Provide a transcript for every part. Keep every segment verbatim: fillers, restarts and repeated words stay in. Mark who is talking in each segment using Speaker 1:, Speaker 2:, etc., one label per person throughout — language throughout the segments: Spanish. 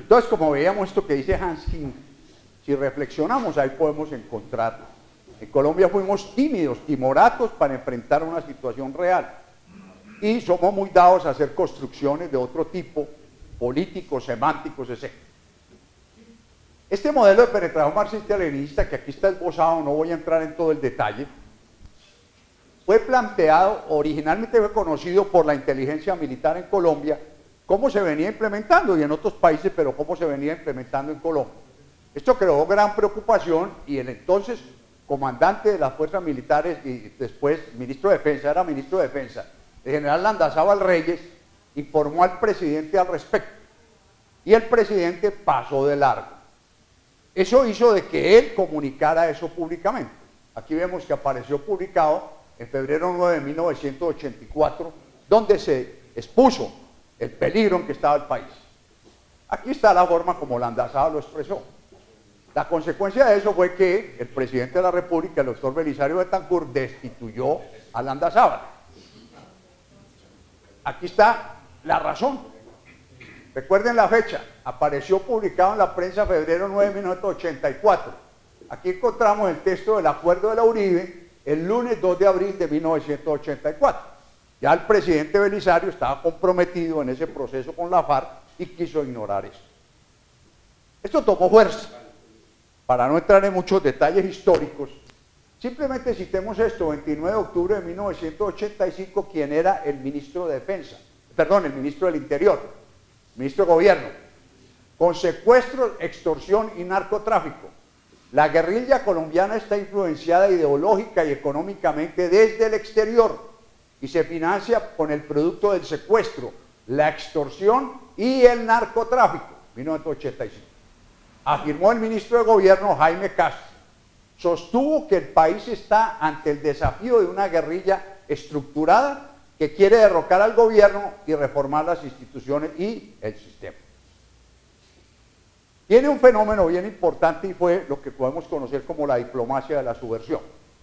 Speaker 1: Entonces, como veíamos esto que dice Hans King, si reflexionamos, ahí podemos encontrar. En Colombia fuimos tímidos, timoratos para enfrentar una situación real. Y somos muy dados a hacer construcciones de otro tipo, políticos, semánticos, etcétera. Este modelo de penetración marxista-leninista, que aquí está esbozado, no voy a entrar en todo el detalle, fue planteado, originalmente fue conocido por la inteligencia militar en Colombia, cómo se venía implementando, y en otros países, pero cómo se venía implementando en Colombia. Esto creó gran preocupación y el entonces comandante de las fuerzas militares y después ministro de Defensa, era ministro de Defensa, el general Landazábal Reyes, informó al presidente al respecto. Y el presidente pasó de largo. Eso hizo de que él comunicara eso públicamente. Aquí vemos que apareció publicado en febrero nueve de mil novecientos ochenta y cuatro, donde se expuso el peligro en que estaba el país. Aquí está la forma como Landazábal lo expresó. La consecuencia de eso fue que el presidente de la República, el doctor Belisario Betancur, destituyó a Landazábal. Aquí está la razón. Recuerden la fecha, apareció publicado en la prensa febrero nueve de mil novecientos ochenta y cuatro. Aquí encontramos el texto del acuerdo de la Uribe el lunes dos de abril de mil novecientos ochenta y cuatro. Ya el presidente Belisario estaba comprometido en ese proceso con la FARC y quiso ignorar eso. Esto tomó fuerza. Para no entrar en muchos detalles históricos, simplemente citemos esto: veintinueve de octubre de mil novecientos ochenta y cinco, quien era el ministro de Defensa, perdón, el ministro del Interior, ministro de Gobierno, con secuestros, extorsión y narcotráfico. La guerrilla colombiana está influenciada ideológica y económicamente desde el exterior y se financia con el producto del secuestro, la extorsión y el narcotráfico. mil novecientos ochenta y cinco. Afirmó el ministro de Gobierno Jaime Castro. Sostuvo que el país está ante el desafío de una guerrilla estructurada que quiere derrocar al gobierno y reformar las instituciones y el sistema. Tiene un fenómeno bien importante y fue lo que podemos conocer como la diplomacia de la subversión.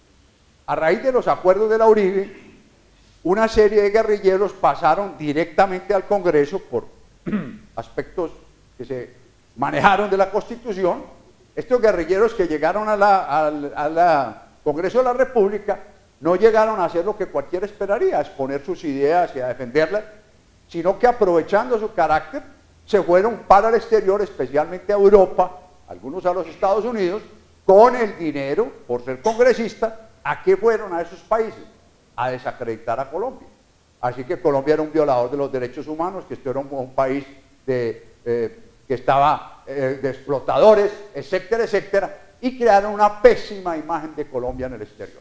Speaker 1: A raíz de los acuerdos de la Uribe, una serie de guerrilleros pasaron directamente al Congreso por aspectos que se manejaron de la Constitución. Estos guerrilleros que llegaron a la, al a la Congreso de la República no llegaron a hacer lo que cualquiera esperaría, a exponer sus ideas y a defenderlas, sino que aprovechando su carácter se fueron para el exterior, especialmente a Europa, algunos a los Estados Unidos, con el dinero, por ser congresistas. ¿A qué fueron a esos países? A desacreditar a Colombia. Así que Colombia era un violador de los derechos humanos, que esto era un, un país de... Eh, que estaba eh, de explotadores, etcétera, etcétera, y crearon una pésima imagen de Colombia en el exterior.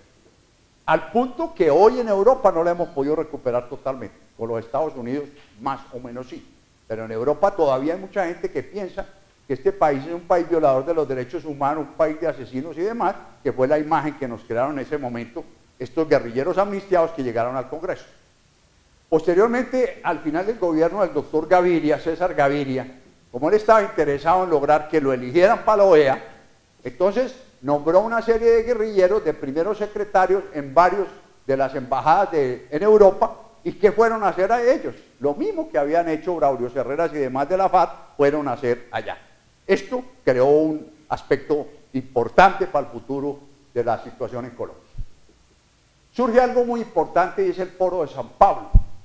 Speaker 1: Al punto que hoy en Europa no la hemos podido recuperar totalmente, con los Estados Unidos más o menos sí, pero en Europa todavía hay mucha gente que piensa que este país es un país violador de los derechos humanos, un país de asesinos y demás, que fue la imagen que nos crearon en ese momento estos guerrilleros amnistiados que llegaron al Congreso. Posteriormente, al final del gobierno del doctor Gaviria, César Gaviria, como él estaba interesado en lograr que lo eligieran para la O E A, entonces nombró una serie de guerrilleros de primeros secretarios en varios de las embajadas de, en Europa. ¿Y qué fueron a hacer a ellos? Lo mismo que habían hecho Braulio Herreras y demás de la FARC, fueron a hacer allá. Esto creó un aspecto importante para el futuro de la situación en Colombia. Surge algo muy importante y es el Foro de San Pablo.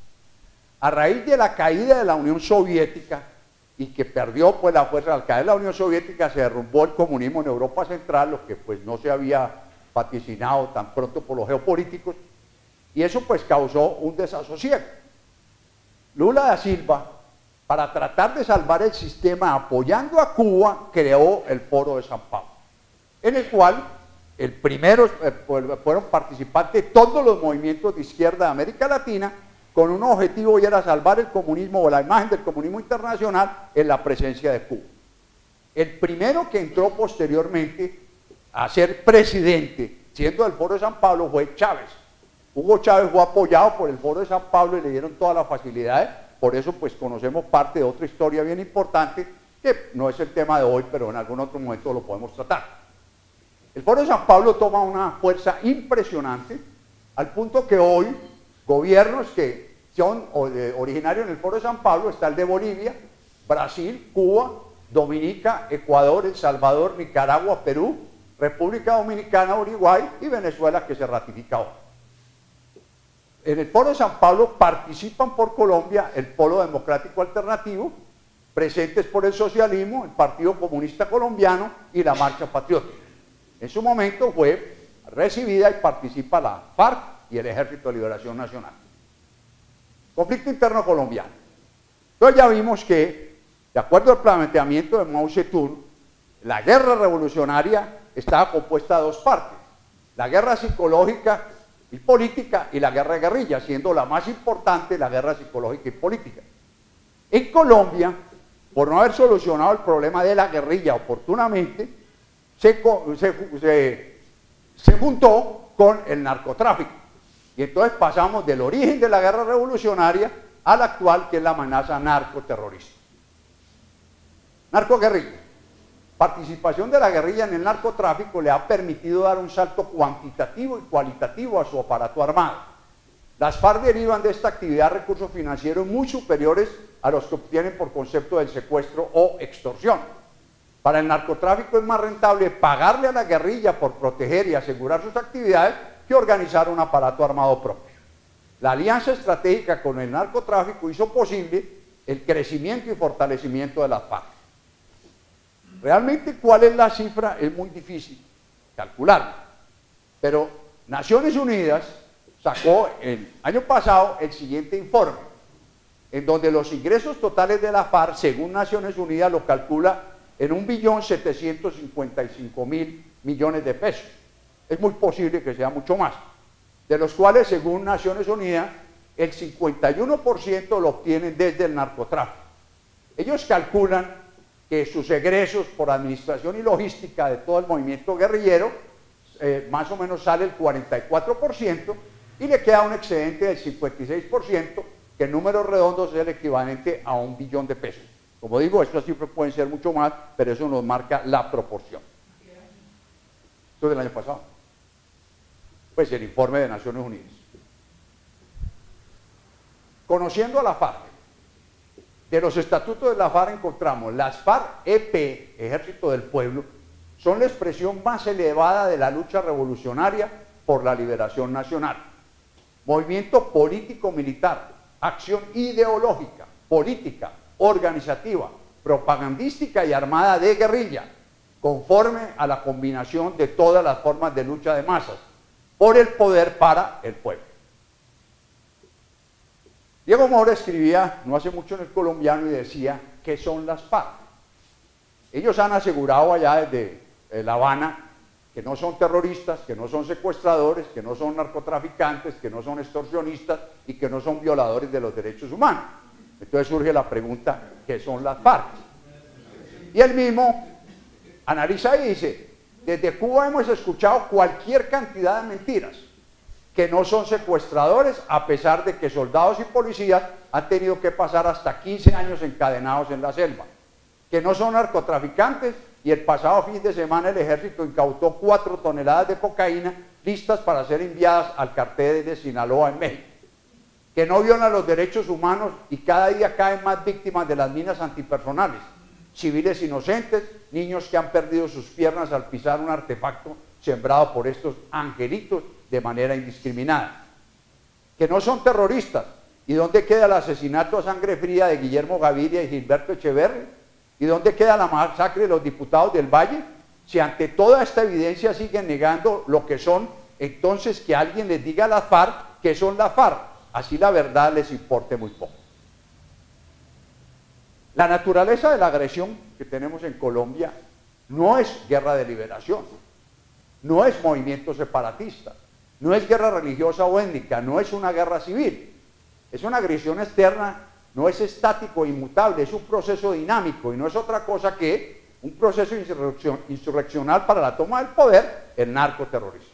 Speaker 1: A raíz de la caída de la Unión Soviética, y que perdió pues la fuerza, al caer la Unión Soviética se derrumbó el comunismo en Europa Central, lo que pues no se había vaticinado tan pronto por los geopolíticos, y eso pues causó un desasosiego. Lula da Silva, para tratar de salvar el sistema apoyando a Cuba, creó el Foro de San Pablo, en el cual el primero eh, fueron participantes todos los movimientos de izquierda de América Latina, con un objetivo, y era salvar el comunismo o la imagen del comunismo internacional en la presencia de Cuba. El primero que entró posteriormente a ser presidente, siendo del Foro de San Pablo, fue Chávez. Hugo Chávez fue apoyado por el Foro de San Pablo y le dieron todas las facilidades. Por eso pues conocemos parte de otra historia bien importante, que no es el tema de hoy, pero en algún otro momento lo podemos tratar. El Foro de San Pablo toma una fuerza impresionante, al punto que hoy gobiernos que son originarios en el Foro de San Pablo, está el de Bolivia, Brasil, Cuba, Dominica, Ecuador, El Salvador, Nicaragua, Perú, República Dominicana, Uruguay y Venezuela, que se ratifica ahora. En el Foro de San Pablo participan por Colombia el Polo Democrático Alternativo, presentes por el socialismo, el Partido Comunista Colombiano y la Marcha Patriótica. En su momento fue recibida y participa la FARC y el Ejército de Liberación Nacional. Conflicto interno colombiano. Entonces ya vimos que, de acuerdo al planteamiento de Mao Zedong, la guerra revolucionaria estaba compuesta de dos partes: la guerra psicológica y política y la guerra de guerrilla, siendo la más importante la guerra psicológica y política. En Colombia, por no haber solucionado el problema de la guerrilla oportunamente, se, se, se, se juntó con el narcotráfico. Y entonces pasamos del origen de la guerra revolucionaria a la actual, que es la amenaza narcoterrorista. Narcoguerrilla. Participación de la guerrilla en el narcotráfico le ha permitido dar un salto cuantitativo y cualitativo a su aparato armado. Las FARC derivan de esta actividad recursos financieros muy superiores a los que obtienen por concepto del secuestro o extorsión. Para el narcotráfico es más rentable pagarle a la guerrilla por proteger y asegurar sus actividades que organizar un aparato armado propio. La alianza estratégica con el narcotráfico hizo posible el crecimiento y fortalecimiento de las FARC. Realmente, ¿cuál es la cifra? Es muy difícil calcularla, pero Naciones Unidas sacó el año pasado el siguiente informe, en donde los ingresos totales de la FARC, según Naciones Unidas, lo calcula en un billón setecientos cincuenta y cinco mil millones de pesos. Es muy posible que sea mucho más, de los cuales, según Naciones Unidas, el cincuenta y uno por ciento lo obtienen desde el narcotráfico. Ellos calculan que sus egresos por administración y logística de todo el movimiento guerrillero, eh, más o menos sale el cuarenta y cuatro por ciento, y le queda un excedente del cincuenta y seis por ciento, que en números redondos es el equivalente a un billón de pesos. Como digo, estas cifras pueden ser mucho más, pero eso nos marca la proporción. Esto es del año pasado. Pues el informe de Naciones Unidas. Conociendo a la FARC, de los estatutos de la FARC encontramos: las FARC-E P, Ejército del Pueblo, son la expresión más elevada de la lucha revolucionaria por la liberación nacional. Movimiento político-militar, acción ideológica, política, organizativa, propagandística y armada de guerrilla, conforme a la combinación de todas las formas de lucha de masas, por el poder para el pueblo. Diego Mora escribía no hace mucho en El Colombiano y decía: ¿qué son las FARC? Ellos han asegurado allá desde La Habana que no son terroristas, que no son secuestradores, que no son narcotraficantes, que no son extorsionistas y que no son violadores de los derechos humanos. Entonces surge la pregunta: ¿qué son las FARC? Y él mismo analiza y dice: desde Cuba hemos escuchado cualquier cantidad de mentiras, que no son secuestradores, a pesar de que soldados y policías han tenido que pasar hasta quince años encadenados en la selva, que no son narcotraficantes, y el pasado fin de semana el ejército incautó cuatro toneladas de cocaína listas para ser enviadas al cartel de Sinaloa en México, que no violan los derechos humanos y cada día caen más víctimas de las minas antipersonales, civiles inocentes, niños que han perdido sus piernas al pisar un artefacto sembrado por estos angelitos de manera indiscriminada, que no son terroristas. ¿Y dónde queda el asesinato a sangre fría de Guillermo Gaviria y Gilberto Echeverri? ¿Y dónde queda la masacre de los diputados del Valle? Si ante toda esta evidencia siguen negando lo que son, entonces que alguien les diga a las FARC que son las FARC, así la verdad les importe muy poco. La naturaleza de la agresión que tenemos en Colombia no es guerra de liberación, no es movimiento separatista, no es guerra religiosa o étnica, no es una guerra civil, es una agresión externa, no es estático e inmutable, es un proceso dinámico y no es otra cosa que un proceso insurrección, insurreccional para la toma del poder, el narcoterrorismo.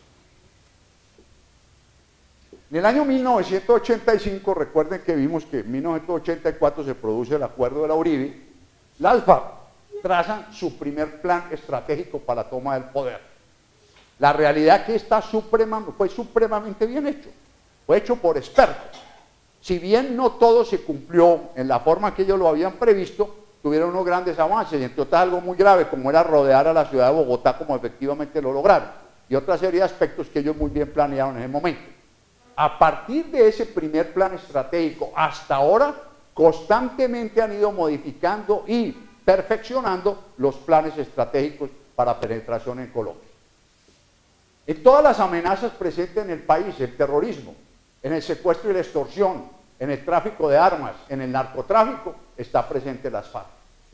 Speaker 1: En el año mil novecientos ochenta y cinco, recuerden que vimos que en mil novecientos ochenta y cuatro se produce el acuerdo de la Uribe, las FARC trazan su primer plan estratégico para la toma del poder. La realidad es que está suprema, fue supremamente bien hecho, fue hecho por expertos. Si bien no todo se cumplió en la forma que ellos lo habían previsto, tuvieron unos grandes avances, y entre otras algo muy grave, como era rodear a la ciudad de Bogotá, como efectivamente lo lograron, y otra serie de aspectos que ellos muy bien planearon en ese momento. A partir de ese primer plan estratégico hasta ahora, constantemente han ido modificando y perfeccionando los planes estratégicos para penetración en Colombia. En todas las amenazas presentes en el país, el terrorismo, en el secuestro y la extorsión, en el tráfico de armas, en el narcotráfico, está presente las FARC.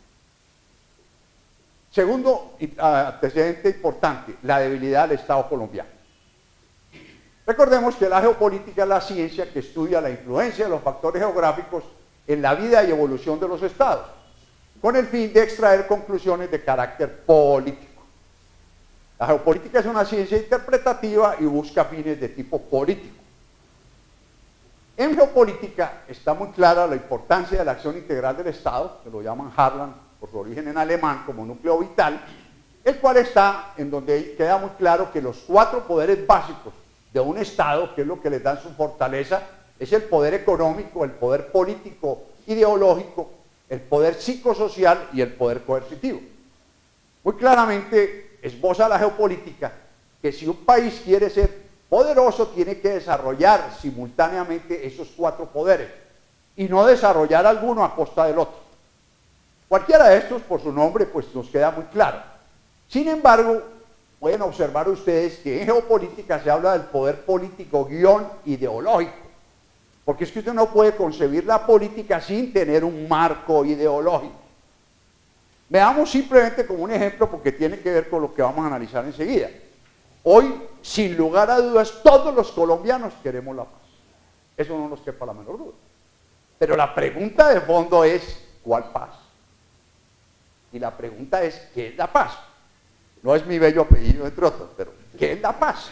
Speaker 1: Segundo antecedente importante, la debilidad del Estado colombiano. Recordemos que la geopolítica es la ciencia que estudia la influencia de los factores geográficos en la vida y evolución de los estados, con el fin de extraer conclusiones de carácter político. La geopolítica es una ciencia interpretativa y busca fines de tipo político. En geopolítica está muy clara la importancia de la acción integral del Estado, que lo llaman Harlan por su origen en alemán como núcleo vital, el cual está en donde queda muy claro que los cuatro poderes básicos de un Estado, que es lo que les dan su fortaleza, es el poder económico, el poder político, ideológico, el poder psicosocial y el poder coercitivo. Muy claramente esboza la geopolítica que si un país quiere ser poderoso tiene que desarrollar simultáneamente esos cuatro poderes y no desarrollar alguno a costa del otro. Cualquiera de estos, por su nombre, pues nos queda muy claro. Sin embargo, pueden observar ustedes que en geopolítica se habla del poder político guión ideológico, porque es que usted no puede concebir la política sin tener un marco ideológico. Veamos simplemente como un ejemplo, porque tiene que ver con lo que vamos a analizar enseguida. Hoy, sin lugar a dudas, todos los colombianos queremos la paz. Eso no nos quepa la menor duda. Pero la pregunta de fondo es, ¿cuál paz? Y la pregunta es, ¿qué es la paz? No es mi bello apellido, entre otros, pero ¿qué es la paz?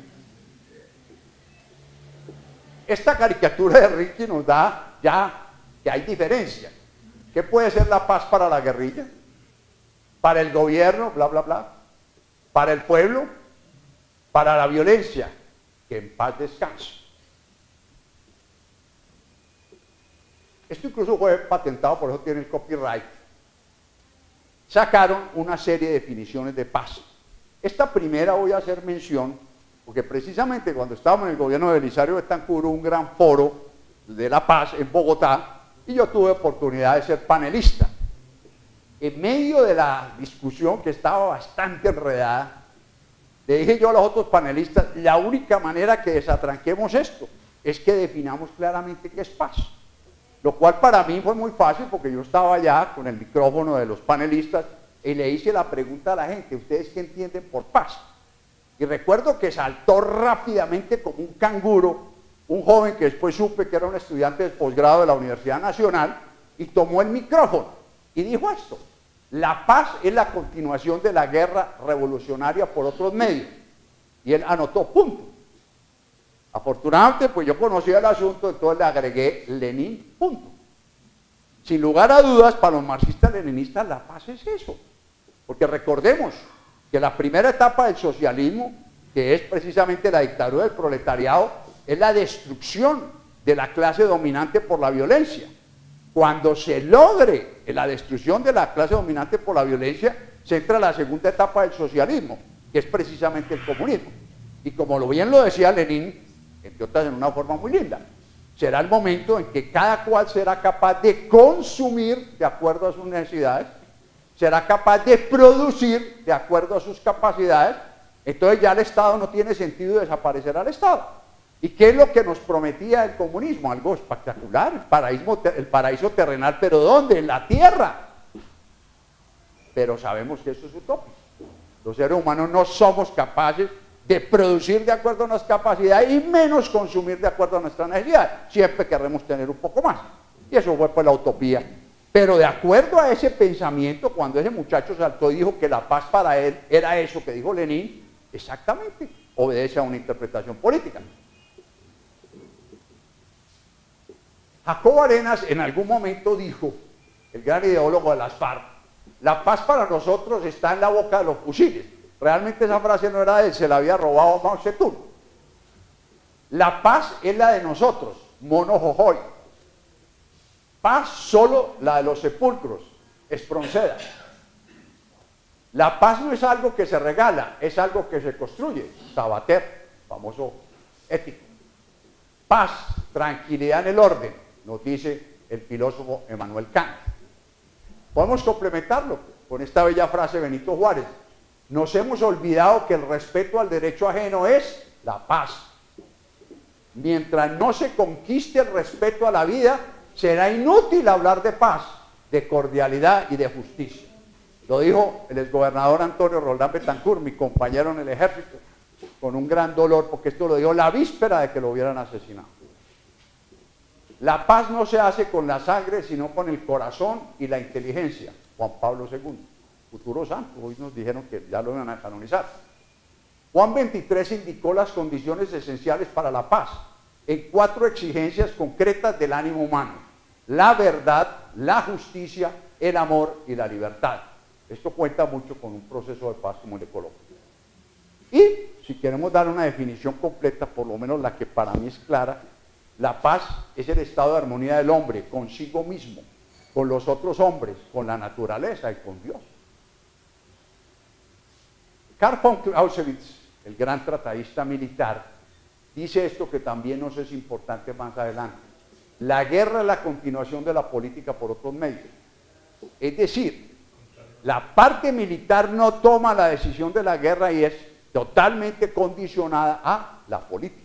Speaker 1: Esta caricatura de Ricky nos da ya que hay diferencia. ¿Qué puede ser la paz para la guerrilla? ¿Para el gobierno? Bla, bla, bla. ¿Para el pueblo? ¿Para la violencia? Que en paz descanse. Esto incluso fue patentado, por eso tiene el copyright. Sacaron una serie de definiciones de paz. Esta primera voy a hacer mención, porque precisamente cuando estábamos en el gobierno de Belisario Betancur hubo un gran foro de la paz en Bogotá, y yo tuve oportunidad de ser panelista. En medio de la discusión, que estaba bastante enredada, le dije yo a los otros panelistas, la única manera que desatranquemos esto es que definamos claramente qué es paz. Lo cual para mí fue muy fácil, porque yo estaba allá con el micrófono de los panelistas y le hice la pregunta a la gente, ¿ustedes qué entienden por paz? Y recuerdo que saltó rápidamente como un canguro un joven que después supe que era un estudiante de posgrado de la Universidad Nacional y tomó el micrófono y dijo esto: la paz es la continuación de la guerra revolucionaria por otros medios. Y él anotó punto. Afortunadamente, pues yo conocía el asunto, entonces le agregué Lenin, punto. Sin lugar a dudas, para los marxistas-leninistas la paz es eso. Porque recordemos que la primera etapa del socialismo, que es precisamente la dictadura del proletariado, es la destrucción de la clase dominante por la violencia. Cuando se logre la destrucción de la clase dominante por la violencia, se entra a la segunda etapa del socialismo, que es precisamente el comunismo. Y como lo bien lo decía Lenin, entre otras en una forma muy linda, será el momento en que cada cual será capaz de consumir de acuerdo a sus necesidades, será capaz de producir de acuerdo a sus capacidades. Entonces ya el Estado no tiene sentido desaparecer al Estado. ¿Y qué es lo que nos prometía el comunismo? Algo espectacular, el paraíso, el paraíso terrenal, pero ¿dónde? En la tierra. Pero sabemos que eso es utópico. Los seres humanos no somos capaces de producir de acuerdo a nuestras capacidades y menos consumir de acuerdo a nuestras necesidades. Siempre queremos tener un poco más. Y eso fue pues la utopía. Pero de acuerdo a ese pensamiento, cuando ese muchacho saltó y dijo que la paz para él era eso que dijo Lenin, exactamente, obedece a una interpretación política. Jacobo Arenas en algún momento dijo, el gran ideólogo de las FARC, la paz para nosotros está en la boca de los fusiles. Realmente esa frase no era de él, se la había robado Mao Zedong. La paz es la de nosotros, mono jojoy. Paz solo la de los sepulcros, Espronceda. La paz no es algo que se regala, es algo que se construye. Sabater, famoso ético. Paz, tranquilidad en el orden, nos dice el filósofo Emmanuel Kant. Podemos complementarlo con esta bella frase de Benito Juárez. Nos hemos olvidado que el respeto al derecho ajeno es la paz. Mientras no se conquiste el respeto a la vida, será inútil hablar de paz, de cordialidad y de justicia. Lo dijo el exgobernador Antonio Roldán Betancourt, mi compañero en el ejército, con un gran dolor, porque esto lo dijo la víspera de que lo hubieran asesinado. La paz no se hace con la sangre, sino con el corazón y la inteligencia. Juan Pablo segundo, futuro santo, hoy nos dijeron que ya lo iban a canonizar. Juan veintitrés indicó las condiciones esenciales para la paz en cuatro exigencias concretas del ánimo humano: la verdad, la justicia, el amor y la libertad. Esto cuenta mucho con un proceso de paz como el de Colombia. Y si queremos dar una definición completa, por lo menos la que para mí es clara, la paz es el estado de armonía del hombre consigo mismo, con los otros hombres, con la naturaleza y con Dios. Karl von Clausewitz, el gran tratadista militar, dice esto que también nos es importante más adelante: la guerra es la continuación de la política por otros medios. Es decir, la parte militar no toma la decisión de la guerra y es totalmente condicionada a la política.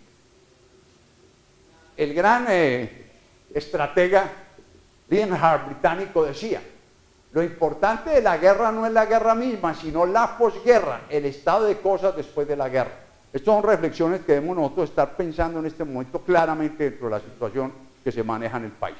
Speaker 1: El gran eh, estratega Lienhard británico decía: lo importante de la guerra no es la guerra misma, sino la posguerra, el estado de cosas después de la guerra. Estas son reflexiones que debemos nosotros estar pensando en este momento claramente dentro de la situación que se maneja en el país.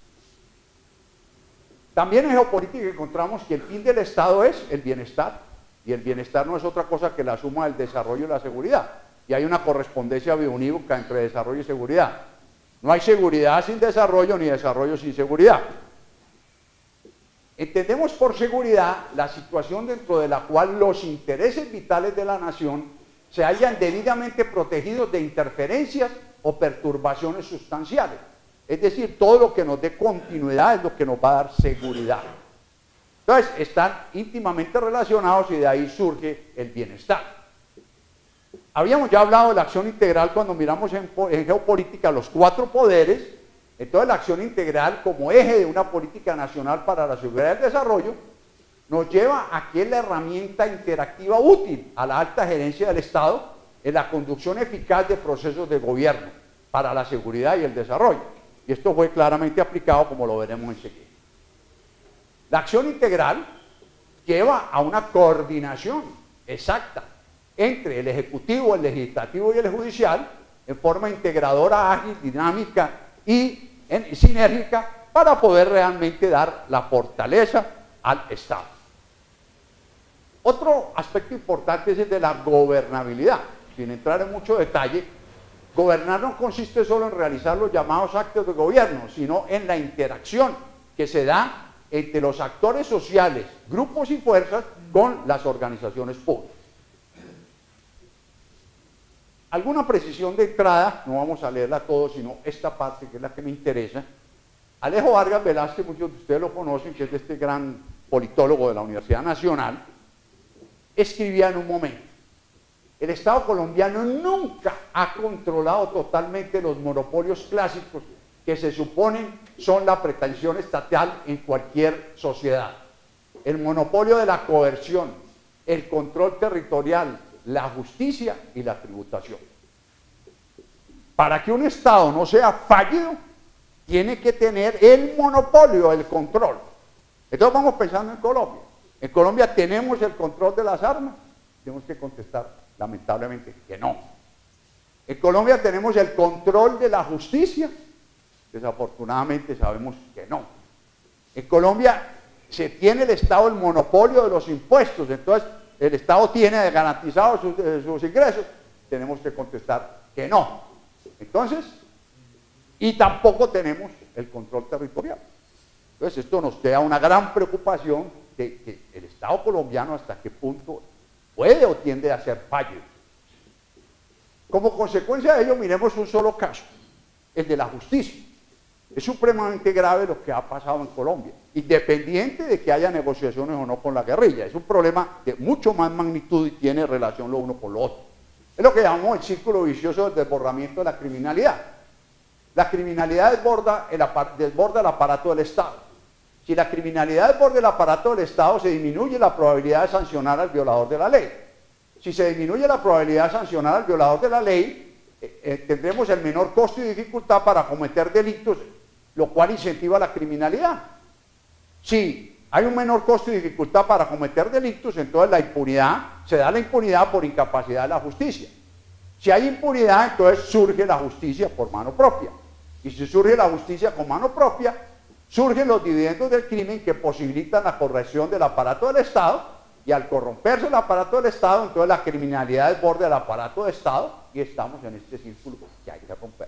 Speaker 1: También en geopolítica encontramos que el fin del Estado es el bienestar, y el bienestar no es otra cosa que la suma del desarrollo y la seguridad, y hay una correspondencia biounívoca entre desarrollo y seguridad. No hay seguridad sin desarrollo, ni desarrollo sin seguridad. Entendemos por seguridad la situación dentro de la cual los intereses vitales de la nación se hallan debidamente protegidos de interferencias o perturbaciones sustanciales. Es decir, todo lo que nos dé continuidad es lo que nos va a dar seguridad. Entonces, están íntimamente relacionados y de ahí surge el bienestar. Habíamos ya hablado de la acción integral cuando miramos en, en geopolítica los cuatro poderes. Entonces, la acción integral como eje de una política nacional para la seguridad y el desarrollo nos lleva a que es la herramienta interactiva útil a la alta gerencia del Estado en la conducción eficaz de procesos de gobierno para la seguridad y el desarrollo. Y esto fue claramente aplicado, como lo veremos enseguida. La acción integral lleva a una coordinación exacta entre el Ejecutivo, el Legislativo y el Judicial en forma integradora, ágil, dinámica y en, sinérgica para poder realmente dar la fortaleza al Estado. Otro aspecto importante es el de la gobernabilidad. Sin entrar en mucho detalle, gobernar no consiste solo en realizar los llamados actos de gobierno, sino en la interacción que se da entre los actores sociales, grupos y fuerzas con las organizaciones públicas. Alguna precisión de entrada, no vamos a leerla todo, sino esta parte que es la que me interesa. Alejo Vargas Velázquez, muchos de ustedes lo conocen, que es de este gran politólogo de la Universidad Nacional, escribía en un momento: el Estado colombiano nunca ha controlado totalmente los monopolios clásicos que se suponen son la pretensión estatal en cualquier sociedad. El monopolio de la coerción, el control territorial, la justicia y la tributación. Para que un Estado no sea fallido, tiene que tener el monopolio, el control. Entonces vamos pensando en Colombia. En Colombia tenemos el control de las armas. Tenemos que contestar lamentablemente que no. En Colombia tenemos el control de la justicia. Desafortunadamente sabemos que no. En Colombia se tiene el Estado el monopolio de los impuestos. Entonces el Estado tiene garantizados sus, eh, sus ingresos. Tenemos que contestar que no. Entonces, y tampoco tenemos el control territorial. Entonces esto nos crea una gran preocupación de que el Estado colombiano hasta qué punto puede o tiende a ser fallido. Como consecuencia de ello, miremos un solo caso, el de la justicia. Es supremamente grave lo que ha pasado en Colombia, independiente de que haya negociaciones o no con la guerrilla. Es un problema de mucho más magnitud y tiene relación lo uno con lo otro. Es lo que llamamos el círculo vicioso del desbordamiento de la criminalidad. La criminalidad desborda el, desborda el aparato del Estado. Si la criminalidad desborda el aparato del Estado, se disminuye la probabilidad de sancionar al violador de la ley. Si se disminuye la probabilidad de sancionar al violador de la ley, eh, eh, tendremos el menor costo y dificultad para cometer delitos, lo cual incentiva la criminalidad. Si hay un menor costo y dificultad para cometer delitos, entonces la impunidad, se da la impunidad por incapacidad de la justicia. Si hay impunidad, entonces surge la justicia por mano propia. Y si surge la justicia con mano propia, surgen los dividendos del crimen que posibilitan la corrección del aparato del Estado, y al corromperse el aparato del Estado, entonces la criminalidad desborda el aparato del Estado y estamos en este círculo que hay que romper.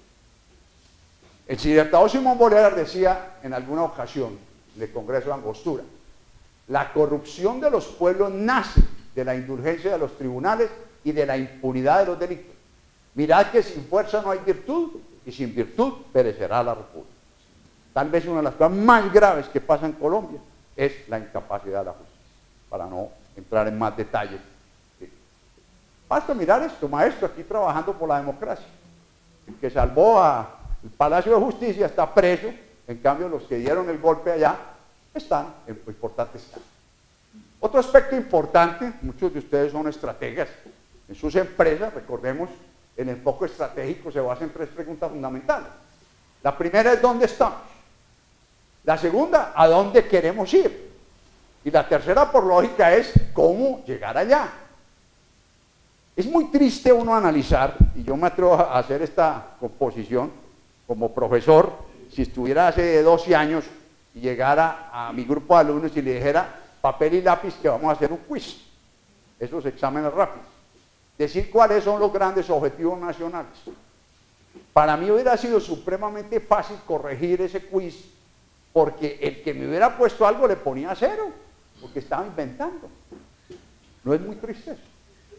Speaker 1: El cibertado Simón Bolívar decía en alguna ocasión en el Congreso de Angostura: la corrupción de los pueblos nace de la indulgencia de los tribunales y de la impunidad de los delitos. Mirad que sin fuerza no hay virtud, y sin virtud perecerá la república. Tal vez una de las cosas más graves que pasa en Colombia es la incapacidad de la justicia, para no entrar en más detalles. Sí. Basta mirar esto, maestro, aquí trabajando por la democracia. El que salvó al Palacio de Justicia está preso, en cambio los que dieron el golpe allá están en importantes casos. Otro aspecto importante, muchos de ustedes son estrategas en sus empresas, recordemos, el enfoque estratégico se basa en tres preguntas fundamentales. La primera es ¿dónde estamos? La segunda, ¿a dónde queremos ir? Y la tercera, por lógica, es ¿cómo llegar allá? Es muy triste uno analizar, y yo me atrevo a hacer esta composición como profesor, si estuviera hace doce años y llegara a mi grupo de alumnos y le dijera papel y lápiz que vamos a hacer un quiz, esos exámenes rápidos, decir cuáles son los grandes objetivos nacionales. Para mí hubiera sido supremamente fácil corregir ese quiz, porque el que me hubiera puesto algo le ponía cero, porque estaba inventando. ¿No es muy triste eso?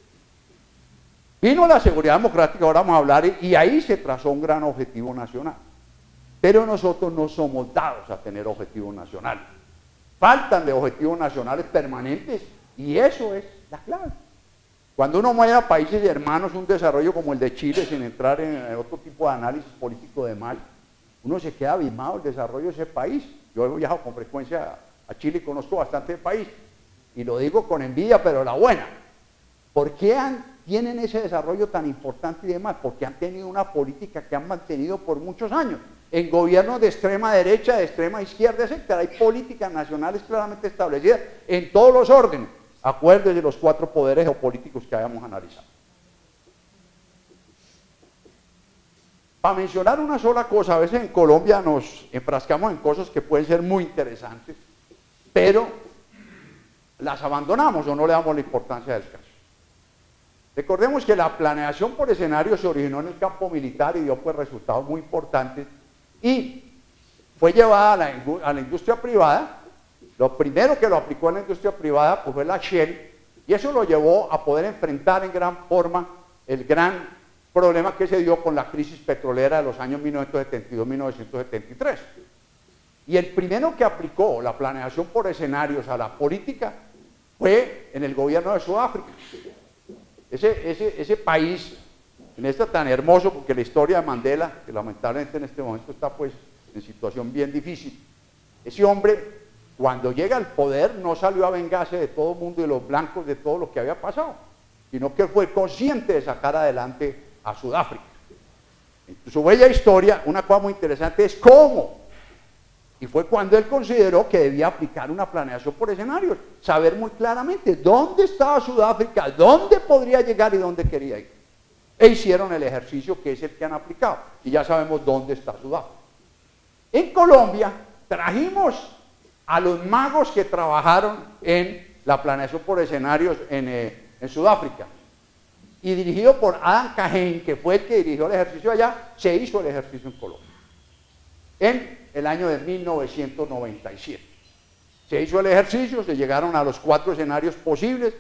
Speaker 1: Vino la seguridad democrática, ahora vamos a hablar, y ahí se trazó un gran objetivo nacional. Pero nosotros no somos dados a tener objetivos nacionales. Faltan de objetivos nacionales permanentes, y eso es la clave. Cuando uno mueve a países hermanos un desarrollo como el de Chile, sin entrar en otro tipo de análisis político de mal, uno se queda abismado del desarrollo de ese país. Yo he viajado con frecuencia a Chile y conozco bastante el país, y lo digo con envidia, pero la buena. ¿Por qué han, tienen ese desarrollo tan importante y demás? Porque han tenido una política que han mantenido por muchos años. En gobiernos de extrema derecha, de extrema izquierda, etcétera, hay políticas nacionales claramente establecidas en todos los órdenes. Acuérdense de los cuatro poderes geopolíticos que habíamos analizado. Para mencionar una sola cosa, a veces en Colombia nos enfrascamos en cosas que pueden ser muy interesantes, pero las abandonamos o no le damos la importancia del caso. Recordemos que la planeación por escenario se originó en el campo militar y dio pues resultados muy importantes y fue llevada a la, a la industria privada. Lo primero que lo aplicó en la industria privada pues, fue la Shell, y eso lo llevó a poder enfrentar en gran forma el gran problema que se dio con la crisis petrolera de los años mil novecientos setenta y dos a mil novecientos setenta y tres. Y el primero que aplicó la planeación por escenarios a la política fue en el gobierno de Sudáfrica. Ese, ese, ese país, en este tan hermoso, porque la historia de Mandela, que lamentablemente en este momento está pues en situación bien difícil, ese hombre, cuando llega al poder, no salió a vengarse de todo el mundo y de los blancos de todo lo que había pasado, sino que fue consciente de sacar adelante a Sudáfrica. En su bella historia, una cosa muy interesante es cómo. Y fue cuando él consideró que debía aplicar una planeación por escenarios, saber muy claramente dónde estaba Sudáfrica, dónde podría llegar y dónde quería ir. E hicieron el ejercicio que es el que han aplicado, y ya sabemos dónde está Sudáfrica. En Colombia trajimos a los magos que trabajaron en la planeación por escenarios en, eh, en Sudáfrica, y dirigido por Adam Cajén, que fue el que dirigió el ejercicio allá, se hizo el ejercicio en Colombia en el año de mil novecientos noventa y siete. Se hizo el ejercicio, se llegaron a los cuatro escenarios posibles.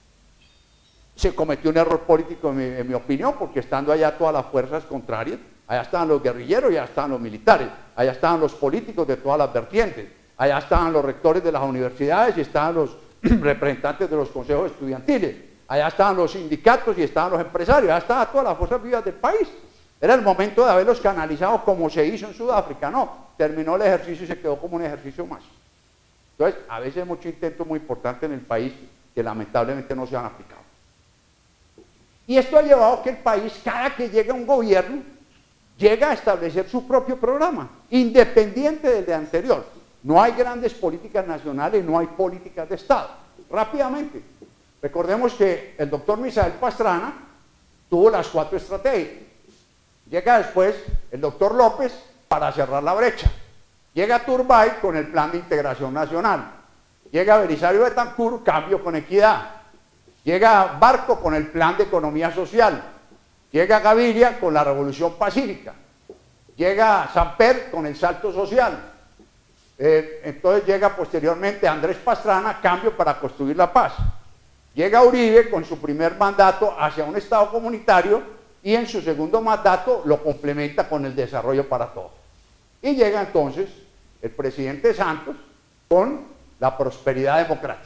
Speaker 1: Se cometió un error político en mi, en mi opinión, porque estando allá todas las fuerzas contrarias, allá estaban los guerrilleros y allá estaban los militares, allá estaban los políticos de todas las vertientes, allá estaban los rectores de las universidades y estaban los representantes de los consejos estudiantiles, allá estaban los sindicatos y estaban los empresarios, allá estaban todas las fuerzas vivas del país. Era el momento de haberlos canalizado como se hizo en Sudáfrica. No, terminó el ejercicio y se quedó como un ejercicio más. Entonces, a veces hay muchos intentos muy importantes en el país que lamentablemente no se han aplicado. Y esto ha llevado a que el país, cada que llega un gobierno, llega a establecer su propio programa, independiente del de anterior. No hay grandes políticas nacionales, no hay políticas de Estado. Rápidamente, recordemos que el doctor Misael Pastrana tuvo las cuatro estrategias. Llega después el doctor López para cerrar la brecha. Llega Turbay con el plan de integración nacional. Llega Belisario Betancur, cambio con equidad. Llega Barco con el plan de economía social. Llega Gaviria con la revolución pacífica. Llega Samper con el salto social. Eh, entonces llega posteriormente Andrés Pastrana, cambio para construir la paz. Llega Uribe con su primer mandato hacia un Estado comunitario y en su segundo mandato lo complementa con el desarrollo para todos. Y llega entonces el presidente Santos con la prosperidad democrática.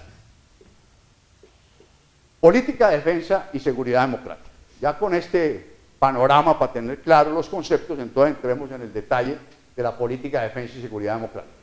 Speaker 1: Política de defensa y seguridad democrática. Ya con este panorama para tener claros los conceptos, entonces entremos en el detalle de la política de defensa y seguridad democrática.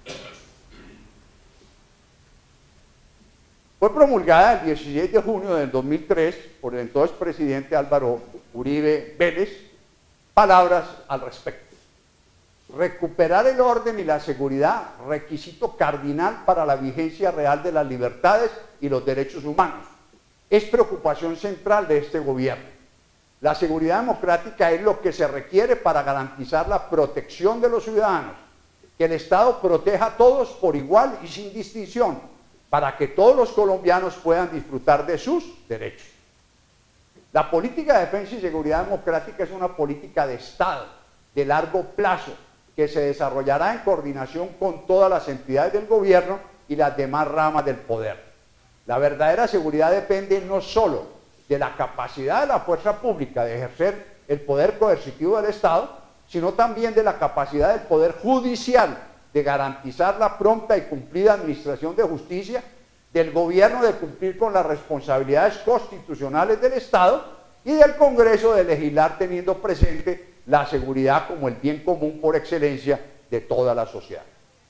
Speaker 1: Fue promulgada el dieciséis de junio del dos mil tres por el entonces presidente Álvaro Uribe Vélez. Palabras al respecto. Recuperar el orden y la seguridad, requisito cardinal para la vigencia real de las libertades y los derechos humanos. Es preocupación central de este gobierno. La seguridad democrática es lo que se requiere para garantizar la protección de los ciudadanos, que el Estado proteja a todos por igual y sin distinción, para que todos los colombianos puedan disfrutar de sus derechos. La política de defensa y seguridad democrática es una política de Estado, de largo plazo, que se desarrollará en coordinación con todas las entidades del gobierno y las demás ramas del poder. La verdadera seguridad depende no solo de la capacidad de la fuerza pública de ejercer el poder coercitivo del Estado, sino también de la capacidad del poder judicial de garantizar la pronta y cumplida administración de justicia, del gobierno de cumplir con las responsabilidades constitucionales del Estado y del Congreso de legislar teniendo presente la seguridad como el bien común por excelencia de toda la sociedad.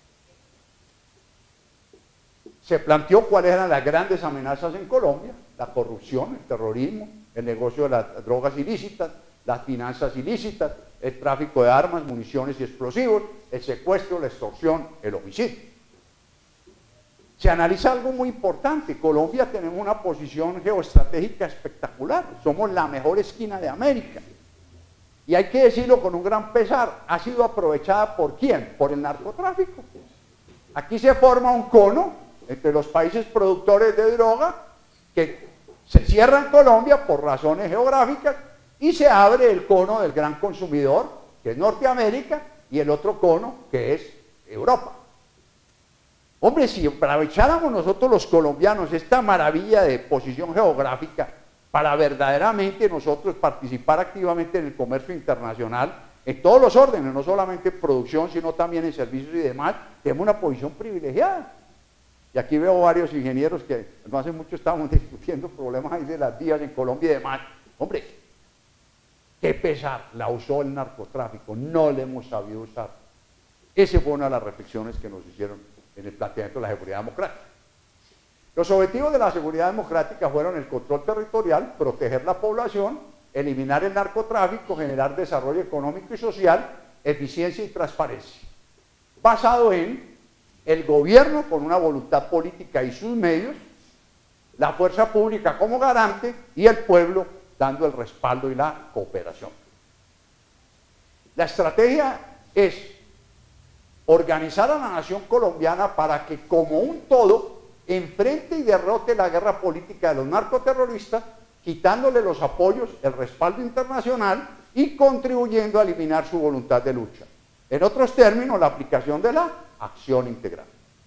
Speaker 1: Se planteó cuáles eran las grandes amenazas en Colombia: la corrupción, el terrorismo, el negocio de las drogas ilícitas, las finanzas ilícitas, el tráfico de armas, municiones y explosivos, el secuestro, la extorsión, el homicidio. Se analiza algo muy importante. Colombia tenemos una posición geoestratégica espectacular. Somos la mejor esquina de América. Y hay que decirlo con un gran pesar, ha sido aprovechada ¿por quién? Por el narcotráfico. Aquí se forma un cono entre los países productores de droga que se cierra en Colombia por razones geográficas y se abre el cono del gran consumidor, que es Norteamérica, y el otro cono, que es Europa. Hombre, si aprovecháramos nosotros los colombianos esta maravilla de posición geográfica para verdaderamente nosotros participar activamente en el comercio internacional, en todos los órdenes, no solamente en producción, sino también en servicios y demás, tenemos una posición privilegiada. Y aquí veo varios ingenieros que no hace mucho estábamos discutiendo problemas ahí de las vías en Colombia y demás. Hombre, qué pesar, la usó el narcotráfico, no la hemos sabido usar. Esa fue una de las reflexiones que nos hicieron en el planteamiento de la seguridad democrática. Los objetivos de la seguridad democrática fueron el control territorial, proteger la población, eliminar el narcotráfico, generar desarrollo económico y social, eficiencia y transparencia. Basado en el gobierno con una voluntad política y sus medios, la fuerza pública como garante y el pueblo dando el respaldo y la cooperación. La estrategia es organizar a la nación colombiana para que como un todo enfrente y derrote la guerra política de los narcoterroristas, quitándole los apoyos, el respaldo internacional y contribuyendo a eliminar su voluntad de lucha. En otros términos, la aplicación de la acción integral.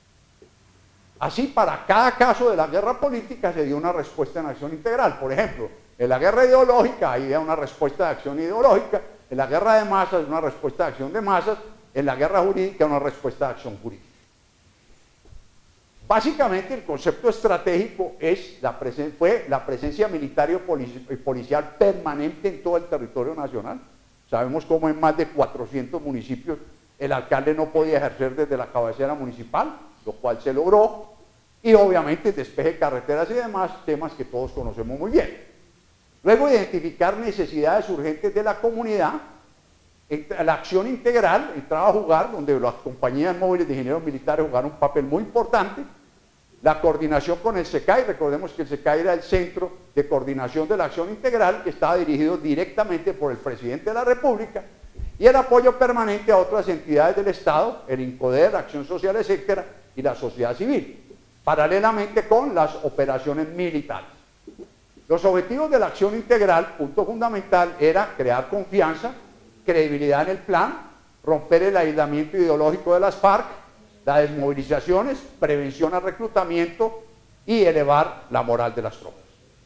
Speaker 1: Así, para cada caso de la guerra política se dio una respuesta en acción integral. Por ejemplo, en la guerra ideológica había una respuesta de acción ideológica, En la guerra de masas, una respuesta de acción de masas. En la guerra jurídica, una respuesta de acción jurídica. Básicamente, el concepto estratégico es la fue la presencia militar y policial permanente en todo el territorio nacional. Sabemos cómo en más de cuatrocientos municipios el alcalde no podía ejercer desde la cabecera municipal, lo cual se logró, y obviamente despeje de carreteras y demás, temas que todos conocemos muy bien. Luego, identificar necesidades urgentes de la comunidad. La acción integral entraba a jugar, donde las compañías móviles de ingenieros militares jugaron un papel muy importante. La coordinación con el SECAI, recordemos que el SECAI era el Centro de Coordinación de la Acción Integral, que estaba dirigido directamente por el Presidente de la República, y el apoyo permanente a otras entidades del Estado, el INCODER, Acción Social, etcétera, y la sociedad civil, paralelamente con las operaciones militares. Los objetivos de la acción integral, punto fundamental, era crear confianza, credibilidad en el plan, romper el aislamiento ideológico de las FARC, las desmovilizaciones, prevención al reclutamiento y elevar la moral de las tropas.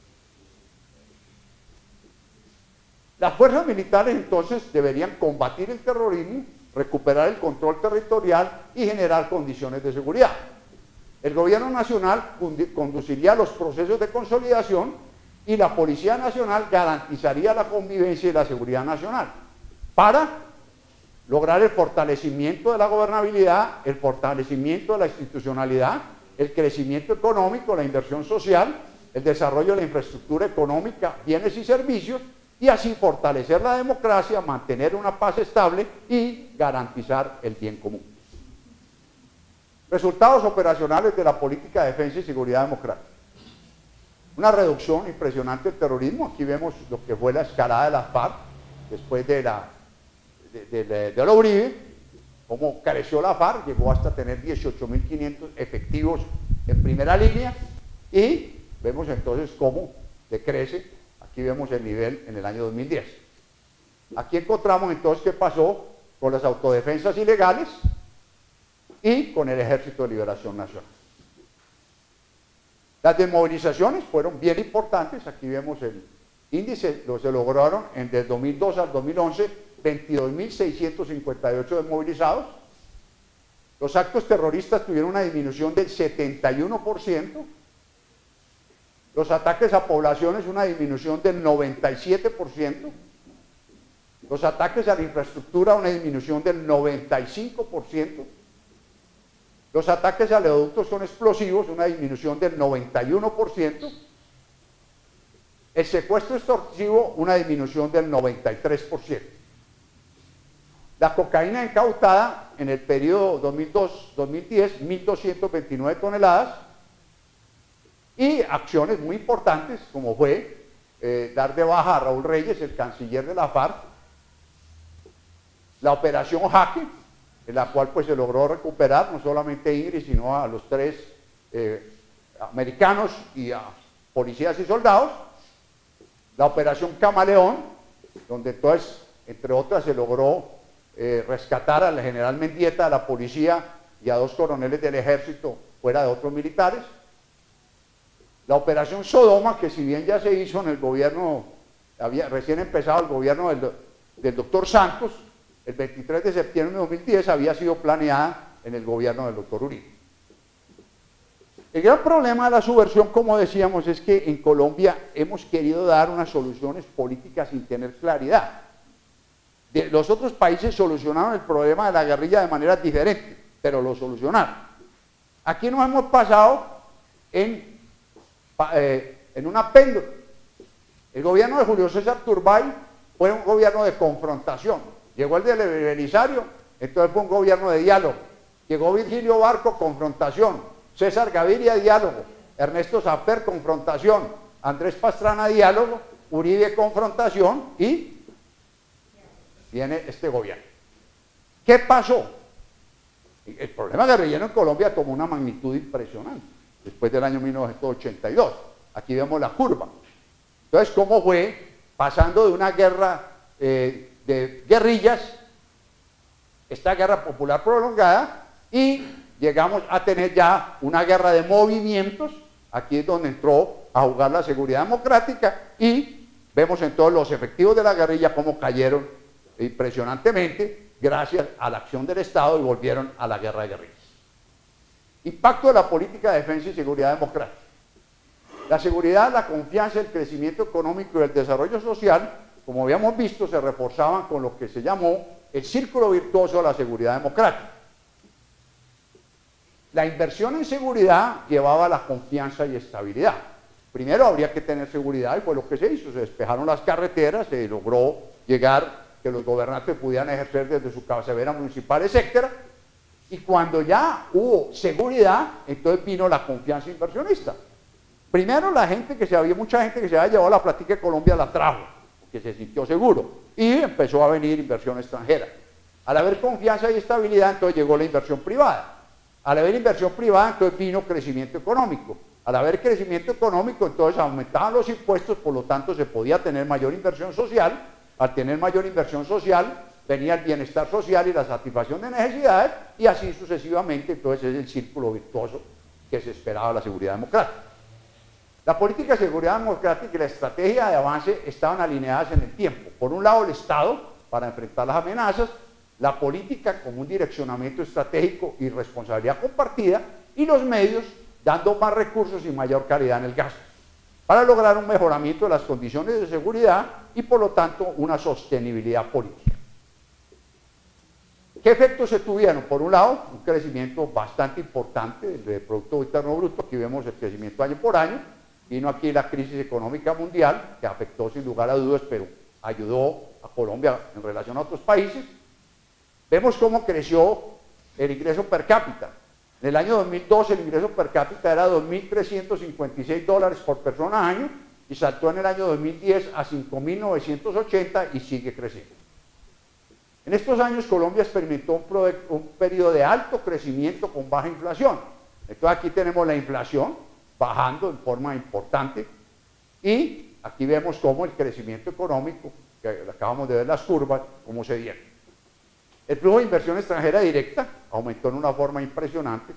Speaker 1: Las fuerzas militares entonces deberían combatir el terrorismo, recuperar el control territorial y generar condiciones de seguridad. El gobierno nacional conduciría los procesos de consolidación y la Policía Nacional garantizaría la convivencia y la seguridad nacional para lograr el fortalecimiento de la gobernabilidad, el fortalecimiento de la institucionalidad, el crecimiento económico, la inversión social, el desarrollo de la infraestructura económica, bienes y servicios, y así fortalecer la democracia, mantener una paz estable y garantizar el bien común. Resultados operacionales de la política de defensa y seguridad democrática. Una reducción impresionante del terrorismo. Aquí vemos lo que fue la escalada de las FARC después de la de, de, de, de la Uribe, cómo creció la FARC, llegó hasta tener dieciocho mil quinientos efectivos en primera línea, y vemos entonces cómo decrece. Aquí vemos el nivel en el año dos mil diez. Aquí encontramos entonces qué pasó con las autodefensas ilegales y con el Ejército de Liberación Nacional. Las desmovilizaciones fueron bien importantes. Aquí vemos el índice, lo se lograron en, desde dos mil dos al dos mil once, veintidós mil seiscientos cincuenta y ocho desmovilizados. Los actos terroristas tuvieron una disminución del setenta y uno por ciento. Los ataques a poblaciones, una disminución del noventa y siete por ciento. Los ataques a la infraestructura, una disminución del noventa y cinco por ciento. Los ataques a oleoductos con explosivos, una disminución del noventa y uno por ciento. El secuestro extorsivo, una disminución del noventa y tres por ciento. La cocaína incautada en el periodo dos mil dos a dos mil diez, mil doscientas veintinueve toneladas. Y acciones muy importantes, como fue eh, dar de baja a Raúl Reyes, el canciller de la FARC, la operación Jaque, en la cual pues se logró recuperar no solamente a Ingrid, sino a los tres eh, americanos y a policías y soldados, la operación Camaleón, donde entonces, entre otras, se logró eh, rescatar al general Mendieta de la policía y a dos coroneles del ejército fuera de otros militares. La operación Sodoma, que si bien ya se hizo en el gobierno, había recién empezado el gobierno del, del doctor Santos, el veintitrés de septiembre de dos mil diez había sido planeada en el gobierno del doctor Uribe. El gran problema de la subversión, como decíamos, es que en Colombia hemos querido dar unas soluciones políticas sin tener claridad. De, los otros países solucionaron el problema de la guerrilla de manera diferente, pero lo solucionaron. Aquí nos hemos pasado en Eh, en una péndola. El gobierno de Julio César Turbay fue un gobierno de confrontación. Llegó el de Belisario, entonces fue un gobierno de diálogo. Llegó Virgilio Barco, confrontación. César Gaviria, diálogo. Ernesto Samper, confrontación. Andrés Pastrana, diálogo. Uribe, confrontación. Y viene este gobierno. ¿Qué pasó? El problema guerrillero en Colombia tomó una magnitud impresionante después del año mil novecientos ochenta y dos. Aquí vemos la curva. Entonces, ¿cómo fue pasando de una guerra eh, de guerrillas, esta guerra popular prolongada, y llegamos a tener ya una guerra de movimientos? Aquí es donde entró a jugar la seguridad democrática, y vemos entonces los efectivos de la guerrilla cómo cayeron impresionantemente gracias a la acción del Estado y volvieron a la guerra de guerrillas. Impacto de la política de defensa y seguridad democrática. La seguridad, la confianza, el crecimiento económico y el desarrollo social, como habíamos visto, se reforzaban con lo que se llamó el círculo virtuoso de la seguridad democrática. La inversión en seguridad llevaba a la confianza y estabilidad. Primero habría que tener seguridad y fue lo que se hizo. Se despejaron las carreteras, se logró llegar que los gobernantes pudieran ejercer desde su cabecera municipal, etcétera. Y cuando ya hubo seguridad, entonces vino la confianza inversionista. Primero la gente que se había, mucha gente que se había llevado la plática de Colombia la trajo, porque se sintió seguro. Y empezó a venir inversión extranjera. Al haber confianza y estabilidad, entonces llegó la inversión privada. Al haber inversión privada, entonces vino crecimiento económico. Al haber crecimiento económico, entonces aumentaban los impuestos, por lo tanto se podía tener mayor inversión social. Al tener mayor inversión social, venía el bienestar social y la satisfacción de necesidades, y así sucesivamente. Entonces es el círculo virtuoso que se esperaba de la seguridad democrática. La política de seguridad democrática y la estrategia de avance estaban alineadas en el tiempo. Por un lado, el Estado, para enfrentar las amenazas, la política como un direccionamiento estratégico y responsabilidad compartida, y los medios dando más recursos y mayor calidad en el gasto, para lograr un mejoramiento de las condiciones de seguridad y por lo tanto una sostenibilidad política. ¿Qué efectos se tuvieron? Por un lado, un crecimiento bastante importante del Producto Interno Bruto. Aquí vemos el crecimiento año por año. Vino aquí la crisis económica mundial, que afectó sin lugar a dudas, pero ayudó a Colombia en relación a otros países. Vemos cómo creció el ingreso per cápita. En el año dos mil doce el ingreso per cápita era dos mil trescientos cincuenta y seis dólares por persona año y saltó en el año dos mil diez a cinco mil novecientos ochenta y sigue creciendo. En estos años Colombia experimentó un, un periodo de alto crecimiento con baja inflación. Entonces aquí tenemos la inflación bajando en forma importante y aquí vemos cómo el crecimiento económico, que acabamos de ver las curvas, cómo se dieron. El flujo de inversión extranjera directa aumentó en una forma impresionante.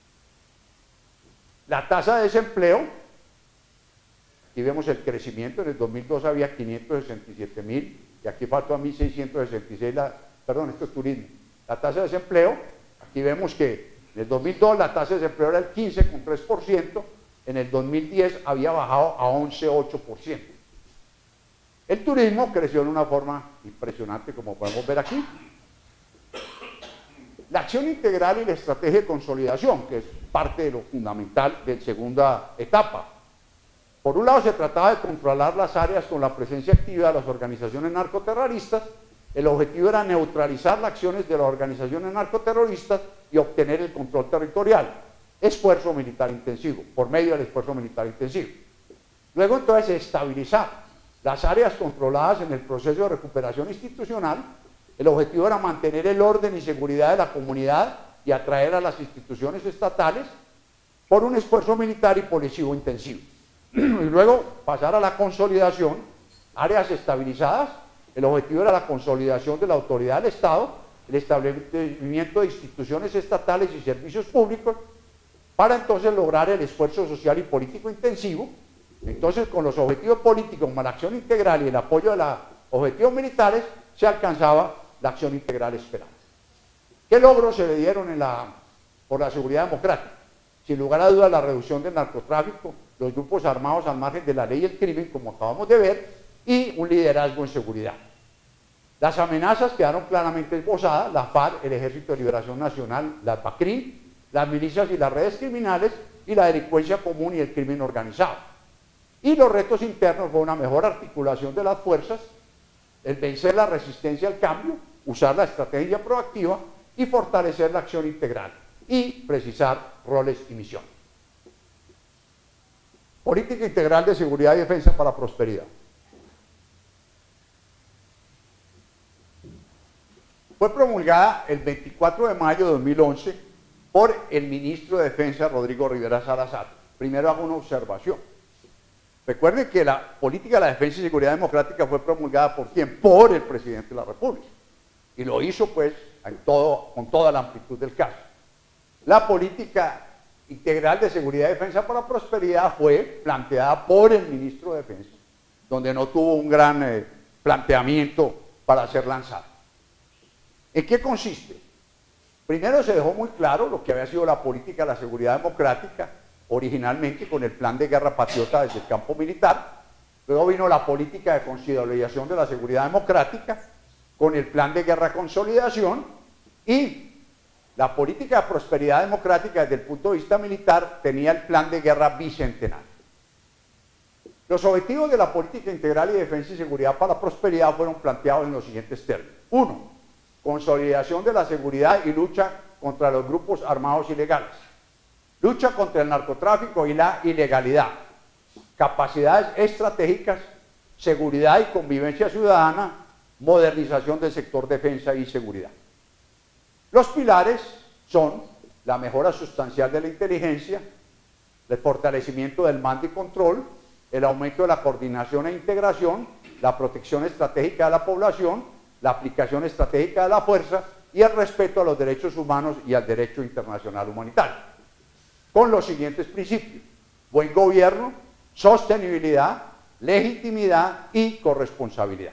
Speaker 1: La tasa de desempleo, aquí vemos el crecimiento. En el dos mil dos había quinientos sesenta y siete mil y aquí faltó a mil seiscientos sesenta y seis, la, perdón, esto es turismo. La tasa de desempleo, aquí vemos que en el dos mil dos la tasa de desempleo era el quince coma tres por ciento, en el dos mil diez había bajado a once coma ocho por ciento. El turismo creció en una forma impresionante, como podemos ver aquí. La acción integral y la estrategia de consolidación, que es parte de lo fundamental de la segunda etapa. Por un lado se trataba de controlar las áreas con la presencia activa de las organizaciones narcoterroristas. El objetivo era neutralizar las acciones de las organizaciones narcoterroristas y obtener el control territorial. Esfuerzo militar intensivo, por medio del esfuerzo militar intensivo. Luego entonces estabilizar las áreas controladas en el proceso de recuperación institucional. El objetivo era mantener el orden y seguridad de la comunidad y atraer a las instituciones estatales por un esfuerzo militar y policivo intensivo. Y luego pasar a la consolidación, áreas estabilizadas. El objetivo era la consolidación de la autoridad del Estado, el establecimiento de instituciones estatales y servicios públicos, para entonces lograr el esfuerzo social y político intensivo. Entonces, con los objetivos políticos, como la acción integral y el apoyo de los objetivos militares, se alcanzaba la acción integral esperada. ¿Qué logros se le dieron en la, por la seguridad democrática? Sin lugar a dudas, la reducción del narcotráfico, los grupos armados al margen de la ley y el crimen, como acabamos de ver, y un liderazgo en seguridad. Las amenazas quedaron claramente esbozadas: la FARC, el Ejército de Liberación Nacional, la PACRI, las milicias y las redes criminales, y la delincuencia común y el crimen organizado. Y los retos internos fue una mejor articulación de las fuerzas, el vencer la resistencia al cambio, usar la estrategia proactiva y fortalecer la acción integral y precisar roles y misiones. Política integral de seguridad y defensa para la prosperidad. Fue promulgada el veinticuatro de mayo de dos mil once por el ministro de Defensa, Rodrigo Rivera Salazar. Primero hago una observación. Recuerden que la política de la defensa y seguridad democrática fue promulgada ¿por quién? Por el presidente de la República. Y lo hizo pues en todo, con toda la amplitud del caso. La política integral de seguridad y defensa para la prosperidad fue planteada por el ministro de Defensa, donde no tuvo un gran eh, planteamiento para ser lanzado. ¿En qué consiste? Primero se dejó muy claro lo que había sido la política de la seguridad democrática, originalmente con el plan de guerra patriota desde el campo militar. Luego vino la política de consolidación de la seguridad democrática con el plan de guerra consolidación, y la política de prosperidad democrática desde el punto de vista militar tenía el plan de guerra bicentenario. Los objetivos de la política integral y defensa y seguridad para la prosperidad fueron planteados en los siguientes términos. Uno, consolidación de la seguridad y lucha contra los grupos armados ilegales. Lucha contra el narcotráfico y la ilegalidad. Capacidades estratégicas, seguridad y convivencia ciudadana, modernización del sector defensa y seguridad. Los pilares son la mejora sustancial de la inteligencia, el fortalecimiento del mando y control, el aumento de la coordinación e integración, la protección estratégica de la población, la aplicación estratégica de la fuerza y el respeto a los derechos humanos y al derecho internacional humanitario. Con los siguientes principios: buen gobierno, sostenibilidad, legitimidad y corresponsabilidad.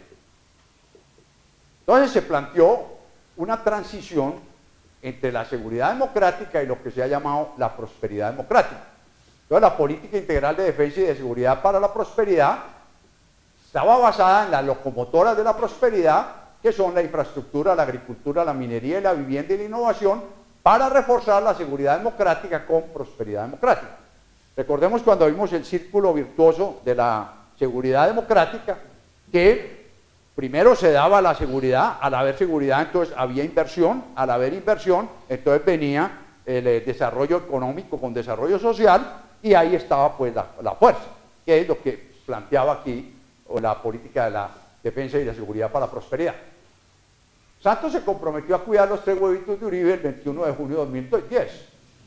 Speaker 1: Entonces se planteó una transición entre la seguridad democrática y lo que se ha llamado la prosperidad democrática. Entonces la política integral de defensa y de seguridad para la prosperidad estaba basada en las locomotoras de la prosperidad, que son la infraestructura, la agricultura, la minería y la vivienda y la innovación, para reforzar la seguridad democrática con prosperidad democrática. Recordemos cuando vimos el círculo virtuoso de la seguridad democrática, que primero se daba la seguridad, al haber seguridad entonces había inversión, al haber inversión entonces venía el eh, desarrollo económico con desarrollo social, y ahí estaba pues la, la fuerza, que es lo que planteaba aquí o la política de la defensa y la seguridad para la prosperidad. Santos se comprometió a cuidar los tres huevitos de Uribe el veintiuno de junio de dos mil diez.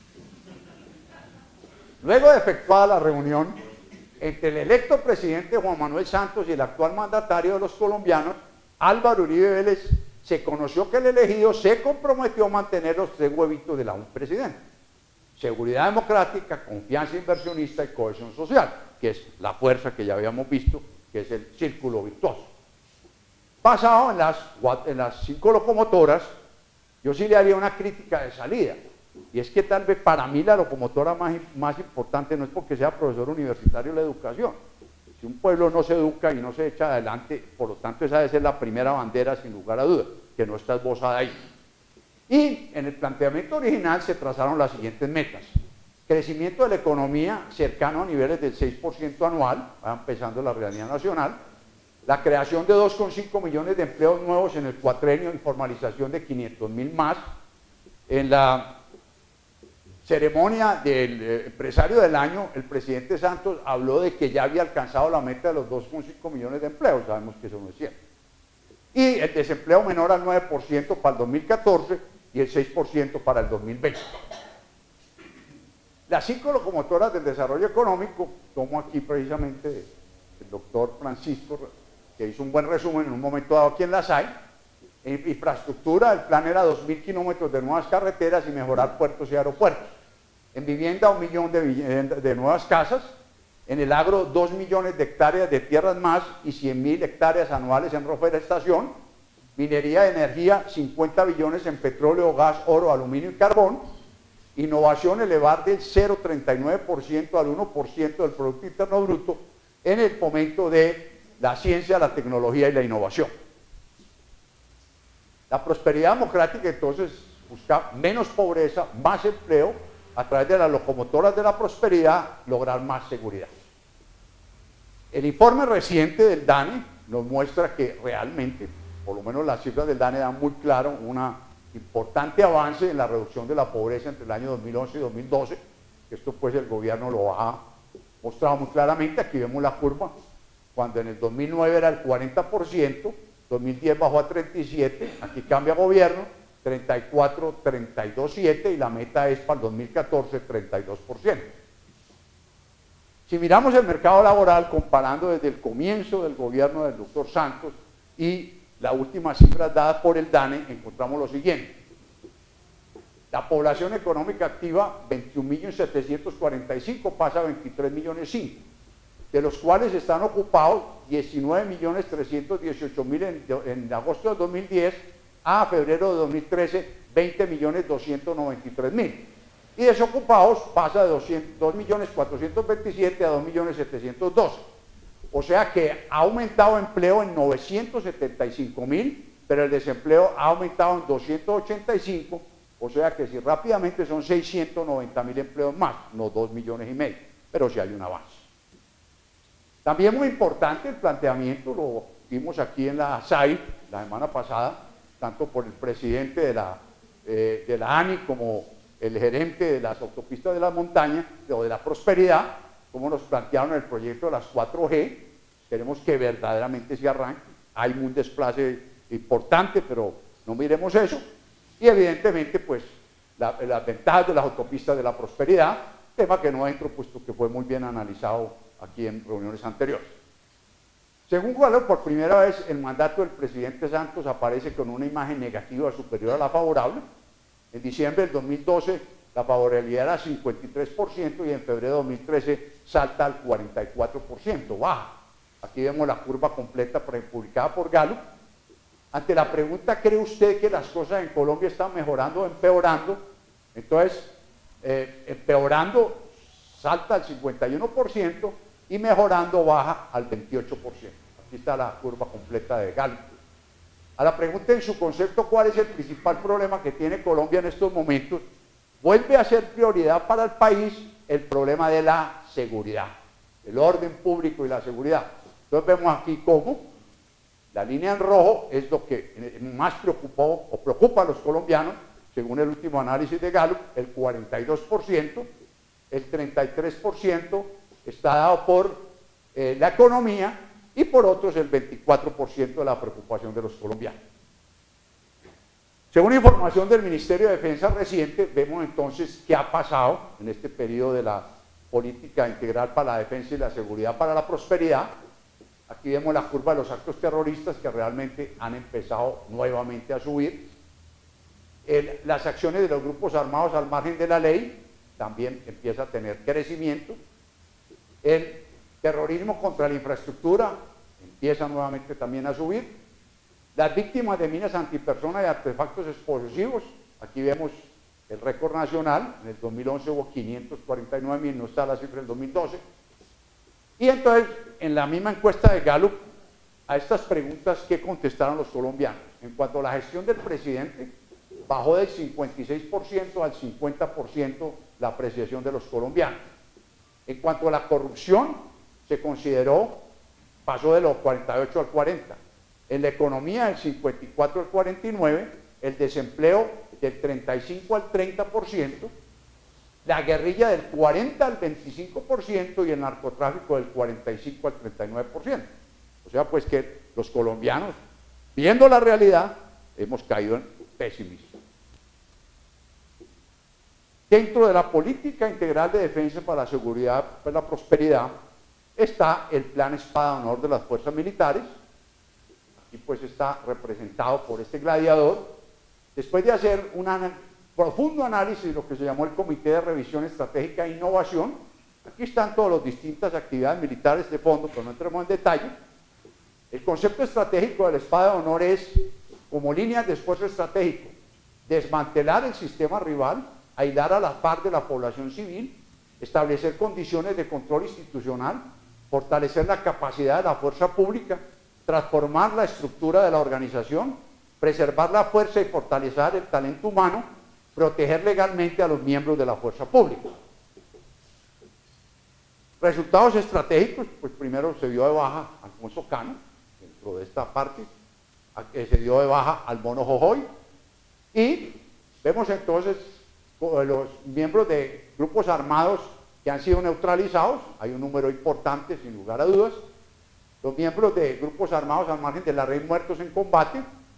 Speaker 1: Luego de efectuada la reunión entre el electo presidente Juan Manuel Santos y el actual mandatario de los colombianos, Álvaro Uribe Vélez, se conoció que el elegido se comprometió a mantener los tres huevitos de la un presidente: seguridad democrática, confianza inversionista y cohesión social, que es la fuerza que ya habíamos visto, que es el círculo virtuoso. Basado en las, en las cinco locomotoras, yo sí le haría una crítica de salida, y es que tal vez para mí la locomotora más, más importante no es porque sea profesor universitario de la educación. Si un pueblo no se educa y no se echa adelante, por lo tanto esa debe ser la primera bandera sin lugar a dudas, que no está esbozada ahí. Y en el planteamiento original se trazaron las siguientes metas: crecimiento de la economía cercano a niveles del seis por ciento anual, va empezando la realidad nacional, la creación de dos coma cinco millones de empleos nuevos en el cuatrenio y formalización de quinientos mil más. En la ceremonia del eh, empresario del año, el presidente Santos habló de que ya había alcanzado la meta de los dos coma cinco millones de empleos, sabemos que eso no es cierto. Y el desempleo menor al nueve por ciento para el dos mil catorce y el seis por ciento para el dos mil veinte. Las cinco locomotoras del desarrollo económico, tomo aquí precisamente el doctor Francisco, que hizo un buen resumen en un momento dado aquí en las hay. En infraestructura, el plan era dos mil kilómetros de nuevas carreteras y mejorar puertos y aeropuertos. En vivienda, un millón de, de nuevas casas. En el agro, dos millones de hectáreas de tierras más y cien mil hectáreas anuales en reforestación. Minería de energía, cincuenta billones en petróleo, gas, oro, aluminio y carbón. Innovación, elevar del cero coma treinta y nueve por ciento al uno por ciento del Producto Interno Bruto en el fomento de la ciencia, la tecnología y la innovación. La prosperidad democrática entonces busca menos pobreza, más empleo, a través de las locomotoras de la prosperidad lograr más seguridad. El informe reciente del DANE nos muestra que realmente, por lo menos las cifras del DANE dan muy claro un importante avance en la reducción de la pobreza entre el año dos mil once y dos mil doce. Esto pues el gobierno lo ha mostrado muy claramente. Aquí vemos la curva, cuando en el dos mil nueve era el cuarenta por ciento, dos mil diez bajó a treinta y siete, aquí cambia gobierno, treinta y cuatro, treinta y dos punto siete, y la meta es para el dos mil catorce treinta y dos por ciento. Si miramos el mercado laboral, comparando desde el comienzo del gobierno del doctor Santos y las últimas cifras dadas por el DANE, encontramos lo siguiente: la población económica activa, veintiún millones setecientos cuarenta y cinco, pasa a veintitrés millones cinco, de los cuales están ocupados diecinueve millones trescientos dieciocho mil en, en agosto del dos mil diez a febrero de dos mil trece, veinte millones doscientos noventa y tres mil. Y desocupados pasa de dos millones cuatrocientos veintisiete a dos millones setecientos doce. O sea que ha aumentado empleo en novecientos setenta y cinco mil, pero el desempleo ha aumentado en doscientos ochenta y cinco, o sea que si rápidamente son seiscientos noventa mil empleos más, no dos millones y medio, pero sí hay un avance. También muy importante el planteamiento, lo vimos aquí en la S A I la semana pasada, tanto por el presidente de la, eh, de la A N I como el gerente de las autopistas de la montaña o de la prosperidad, como nos plantearon el proyecto de las cuatro G. Queremos que verdaderamente se arranque. Hay un desplace importante, pero no miremos eso. Y evidentemente, pues, la, las ventajas de las autopistas de la prosperidad, tema que no entro, puesto que fue muy bien analizado aquí en reuniones anteriores. Según Gallup, por primera vez el mandato del presidente Santos aparece con una imagen negativa superior a la favorable. En diciembre del dos mil doce la favorabilidad era cincuenta y tres por ciento y en febrero de dos mil trece salta al cuarenta y cuatro por ciento, baja. Aquí vemos la curva completa publicada por Gallup. Ante la pregunta, ¿cree usted que las cosas en Colombia están mejorando o empeorando? Entonces, eh, empeorando salta al cincuenta y uno por ciento y mejorando baja al veintiocho por ciento. Aquí está la curva completa de Gallup. A la pregunta en su concepto, ¿cuál es el principal problema que tiene Colombia en estos momentos? Vuelve a ser prioridad para el país el problema de la seguridad, el orden público y la seguridad. Entonces vemos aquí cómo la línea en rojo es lo que más preocupó o preocupa a los colombianos, según el último análisis de Gallup, el cuarenta y dos por ciento, el treinta y tres por ciento está dado por eh, la economía y por otros el veinticuatro por ciento de la preocupación de los colombianos. Según información del Ministerio de Defensa reciente, vemos entonces qué ha pasado en este periodo de la política integral para la defensa y la seguridad para la prosperidad. Aquí vemos la curva de los actos terroristas que realmente han empezado nuevamente a subir. El, las acciones de los grupos armados al margen de la ley también empieza a tener crecimiento. El terrorismo contra la infraestructura empieza nuevamente también a subir. Las víctimas de minas antipersona y artefactos explosivos, aquí vemos el récord nacional, en el dos mil once hubo quinientos cuarenta y nueve mil, no está la cifra del dos mil doce. Y entonces, en la misma encuesta de Gallup, a estas preguntas, ¿qué contestaron los colombianos? En cuanto a la gestión del presidente, bajó del cincuenta y seis por ciento al cincuenta por ciento la apreciación de los colombianos. En cuanto a la corrupción, se consideró, pasó de los cuarenta y ocho al cuarenta. En la economía, del cincuenta y cuatro al cuarenta y nueve, el desempleo del treinta y cinco al treinta por ciento, la guerrilla del cuarenta al veinticinco por ciento y el narcotráfico del cuarenta y cinco al treinta y nueve por ciento. O sea, pues que los colombianos, viendo la realidad, hemos caído en pesimismo. Dentro de la política integral de defensa para la seguridad y la prosperidad está el plan Espada de Honor de las fuerzas militares. Aquí pues está representado por este gladiador. Después de hacer un profundo análisis de lo que se llamó el Comité de Revisión Estratégica e Innovación, aquí están todas las distintas actividades militares de fondo, pero no entremos en detalle. El concepto estratégico de la Espada de Honor es, como línea de esfuerzo estratégico, desmantelar el sistema rival, aislar a la par de la población civil, establecer condiciones de control institucional, fortalecer la capacidad de la fuerza pública, transformar la estructura de la organización, preservar la fuerza y fortalecer el talento humano, proteger legalmente a los miembros de la fuerza pública. Resultados estratégicos, pues primero se dio de baja Alfonso Cano, dentro de esta parte, se dio de baja al Mono Jojoy, y vemos entonces los miembros de grupos armados que han sido neutralizados, hay un número importante sin lugar a dudas, los miembros de grupos armados al margen de la red muertos en combate,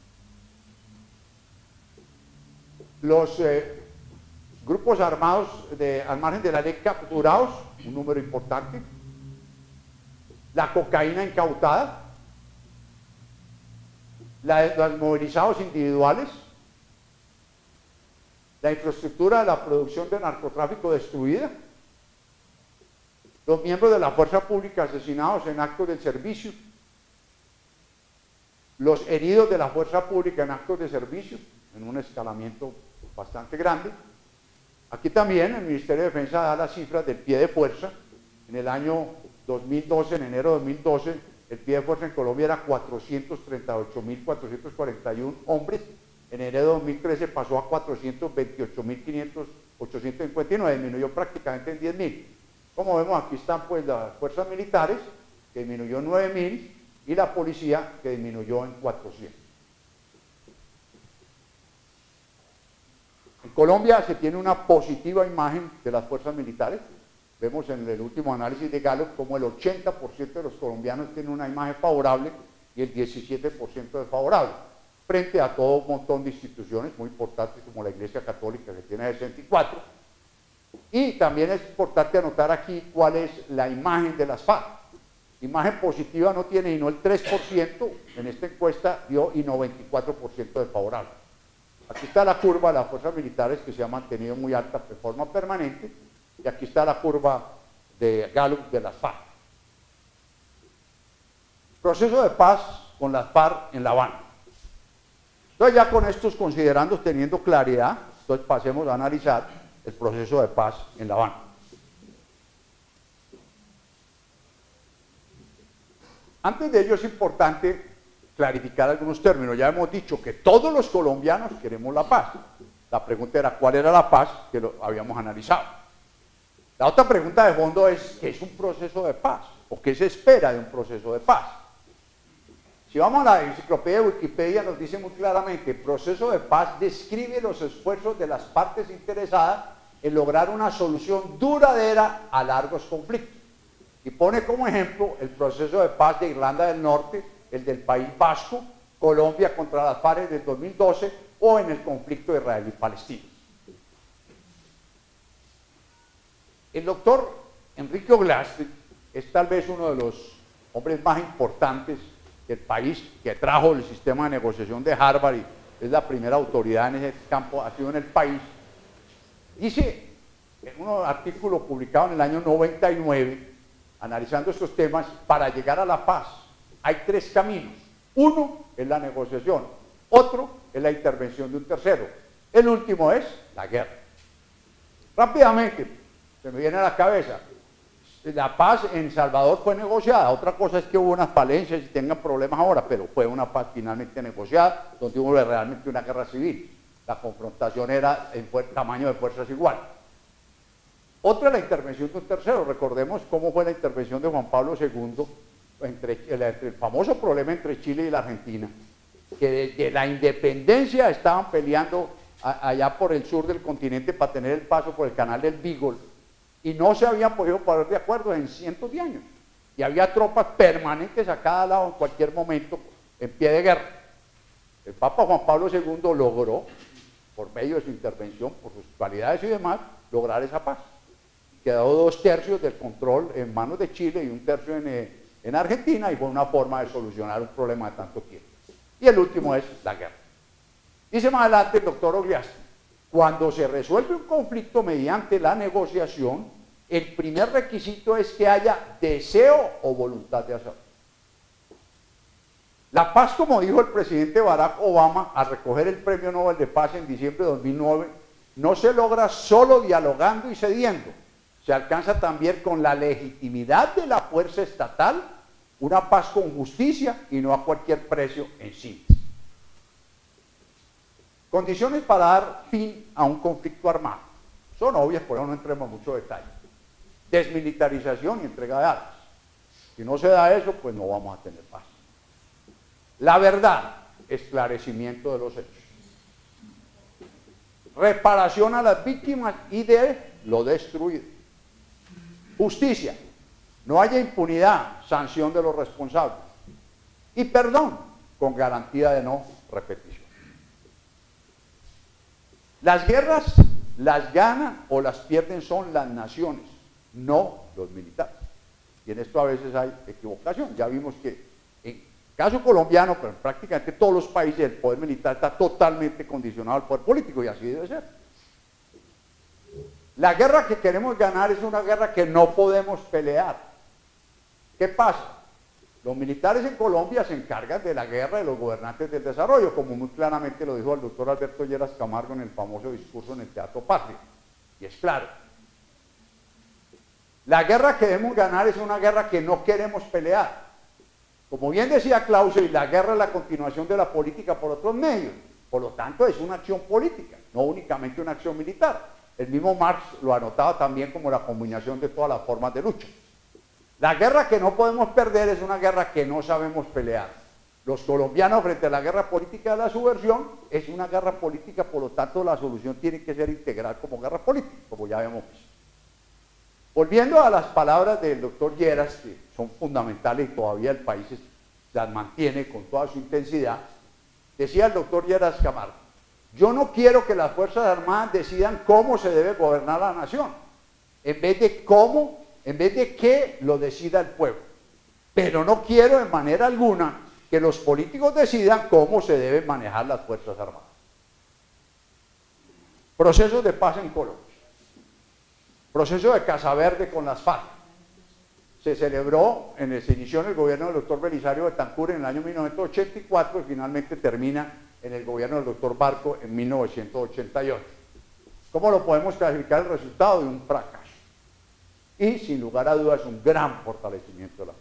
Speaker 1: los eh, grupos armados de, al margen de la ley capturados, un número importante, la cocaína incautada, la, los movilizados individuales, la infraestructura de la producción de narcotráfico destruida, los miembros de la fuerza pública asesinados en actos del servicio, los heridos de la fuerza pública en actos de servicio, en un escalamiento bastante grande. Aquí también el Ministerio de Defensa da las cifras del pie de fuerza. En el año dos mil doce, en enero de dos mil doce, el pie de fuerza en Colombia era cuatrocientos treinta y ocho mil cuatrocientos cuarenta y uno hombres. En enero de dos mil trece pasó a cuatrocientos veintiocho mil ochocientos cincuenta y nueve, disminuyó prácticamente en diez mil. Como vemos, aquí están pues las fuerzas militares, que disminuyó en nueve mil, y la policía, que disminuyó en cuatrocientos. En Colombia se tiene una positiva imagen de las fuerzas militares. Vemos en el último análisis de Gallup como el ochenta por ciento de los colombianos tienen una imagen favorable y el diecisiete por ciento desfavorable, frente a todo un montón de instituciones muy importantes como la Iglesia Católica, que tiene sesenta y cuatro. Y también es importante anotar aquí cuál es la imagen de las FARC. Imagen positiva no tiene sino el tres por ciento, en esta encuesta dio y noventa y cuatro por ciento desfavorable. Aquí está la curva de las fuerzas militares, que se ha mantenido muy alta de forma permanente, y aquí está la curva de Gallup de las FARC. Proceso de paz con las FARC en La Habana. Entonces, ya con estos considerando, teniendo claridad, entonces pasemos a analizar el proceso de paz en La Habana. Antes de ello es importante clarificar algunos términos. Ya hemos dicho que todos los colombianos queremos la paz. La pregunta era cuál era la paz, que lo habíamos analizado. La otra pregunta de fondo es ¿qué es un proceso de paz? ¿O qué se espera de un proceso de paz? Si vamos a la enciclopedia de Wikipedia, nos dice muy claramente: el proceso de paz describe los esfuerzos de las partes interesadas en lograr una solución duradera a largos conflictos. Y pone como ejemplo el proceso de paz de Irlanda del Norte, el del País Vasco, Colombia contra las FARC del dos mil doce o en el conflicto israelí-palestino. El doctor Enrique Oglasty es tal vez uno de los hombres más importantes del país, que trajo el sistema de negociación de Harvard y es la primera autoridad en ese campo, ha sido en el país. Dice en un artículo publicado en el año noventa y nueve, analizando estos temas: para llegar a la paz hay tres caminos. Uno es la negociación, otro es la intervención de un tercero, el último es la guerra. Rápidamente se me viene a la cabeza: la paz en Salvador fue negociada. Otra cosa es que hubo unas falencias y tengan problemas ahora, pero fue una paz finalmente negociada, donde hubo realmente una guerra civil. La confrontación era en tamaño de fuerzas igual. Otra es la intervención de un tercero. Recordemos cómo fue la intervención de Juan Pablo segundo entre, entre el famoso problema entre Chile y la Argentina, que desde la independencia estaban peleando a, allá por el sur del continente para tener el paso por el canal del Beagle, y no se habían podido poner de acuerdo en cientos de años. Y había tropas permanentes a cada lado en cualquier momento en pie de guerra. El Papa Juan Pablo segundo logró, por medio de su intervención, por sus cualidades y demás, lograr esa paz. Quedó dos tercios del control en manos de Chile y un tercio en, eh, en Argentina, y fue una forma de solucionar un problema de tanto tiempo. Y el último es la guerra. Dice más adelante el doctor Oglasty: cuando se resuelve un conflicto mediante la negociación, el primer requisito es que haya deseo o voluntad de hacerlo. La paz, como dijo el presidente Barack Obama al recoger el Premio Nobel de Paz en diciembre de dos mil nueve, no se logra solo dialogando y cediendo. Se alcanza también con la legitimidad de la fuerza estatal, una paz con justicia y no a cualquier precio, en síntesis. Condiciones para dar fin a un conflicto armado. Son obvias, por eso no entremos en mucho detalle. Desmilitarización y entrega de armas. Si no se da eso, pues no vamos a tener paz. La verdad, esclarecimiento de los hechos. Reparación a las víctimas y de lo destruido. Justicia, no haya impunidad, sanción de los responsables. Y perdón, con garantía de no repetición. Las guerras las ganan o las pierden son las naciones, no los militares. Y en esto a veces hay equivocación. Ya vimos que en caso colombiano, pero en prácticamente todos los países, el poder militar está totalmente condicionado al poder político, y así debe ser. La guerra que queremos ganar es una guerra que no podemos pelear. ¿Qué pasa? Los militares en Colombia se encargan de la guerra de los gobernantes del desarrollo, como muy claramente lo dijo el doctor Alberto Lleras Camargo en el famoso discurso en el Teatro Patria. Y es claro. La guerra que debemos ganar es una guerra que no queremos pelear. Como bien decía Clausewitz, la guerra es la continuación de la política por otros medios. Por lo tanto, es una acción política, no únicamente una acción militar. El mismo Marx lo anotaba también como la combinación de todas las formas de lucha. La guerra que no podemos perder es una guerra que no sabemos pelear. Los colombianos frente a la guerra política de la subversión es una guerra política, por lo tanto la solución tiene que ser integral como guerra política, como ya habíamos visto. Volviendo a las palabras del doctor Lleras, que son fundamentales y todavía el país las mantiene con toda su intensidad, decía el doctor Lleras Camargo: yo no quiero que las Fuerzas Armadas decidan cómo se debe gobernar la nación, en vez de cómo, en vez de que lo decida el pueblo. Pero no quiero en manera alguna que los políticos decidan cómo se deben manejar las Fuerzas Armadas. Procesos de paz en Colombia. Proceso de Casa Verde con las FARC. Se celebró, en el, se inició en el gobierno del doctor Belisario Betancur en el año mil novecientos ochenta y cuatro y finalmente termina en el gobierno del doctor Barco en mil novecientos ochenta y ocho. ¿Cómo lo podemos clasificar? El resultado de un fracaso. Y sin lugar a dudas un gran fortalecimiento de la paz.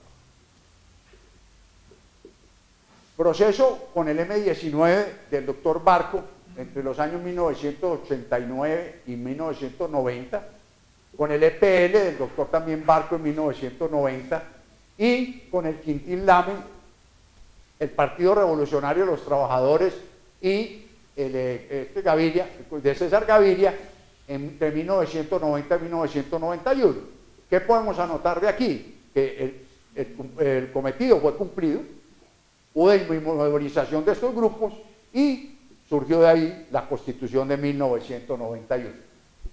Speaker 1: Proceso con el eme diecinueve del doctor Barco entre los años mil novecientos ochenta y nueve y mil novecientos noventa, con el e pe ele del doctor también Barco en mil novecientos noventa y con el Quintín Lame, el Partido Revolucionario de los Trabajadores y el, este Gaviria, de César Gaviria entre mil novecientos noventa y mil novecientos noventa y uno. ¿Qué podemos anotar de aquí? Que el, el, el cometido fue cumplido, hubo inmovilización de estos grupos y surgió de ahí la Constitución de mil novecientos noventa y uno.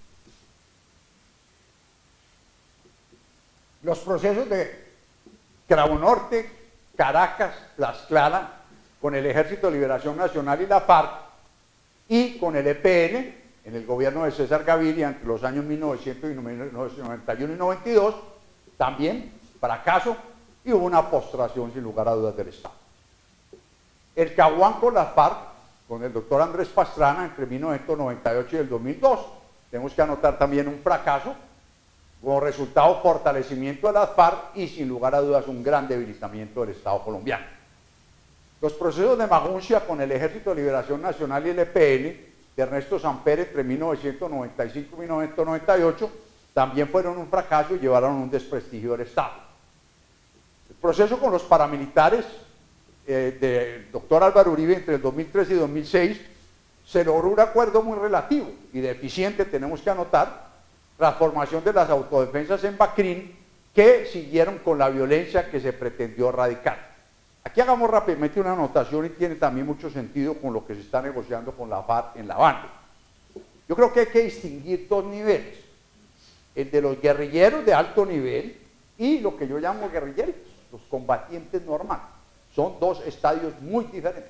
Speaker 1: Los procesos de Cravo Norte, Caracas, Tlaxcala, con el Ejército de Liberación Nacional y la FARC, y con el e pe ele, en el gobierno de César Gaviria, entre los años mil novecientos noventa y uno y noventa y dos, también fracaso, y hubo una postración sin lugar a dudas del Estado. El Caguán con la FARC, con el doctor Andrés Pastrana, entre mil novecientos noventa y ocho y el dos mil dos, tenemos que anotar también un fracaso, como resultado fortalecimiento de las FARC y sin lugar a dudas un gran debilitamiento del Estado colombiano. Los procesos de Maguncia con el Ejército de Liberación Nacional y el e pe ele de Ernesto Samper entre mil novecientos noventa y cinco y mil novecientos noventa y ocho también fueron un fracaso y llevaron a un desprestigio del Estado. El proceso con los paramilitares eh, del doctor Álvaro Uribe entre el dos mil tres y dos mil seis se logró un acuerdo muy relativo y deficiente, tenemos que anotar, transformación de las autodefensas en BACRIM, que siguieron con la violencia que se pretendió erradicar. Aquí hagamos rápidamente una anotación y tiene también mucho sentido con lo que se está negociando con la FARC en La Habana. Yo creo que hay que distinguir dos niveles, el de los guerrilleros de alto nivel y lo que yo llamo guerrilleros, los combatientes normales. Son dos estadios muy diferentes.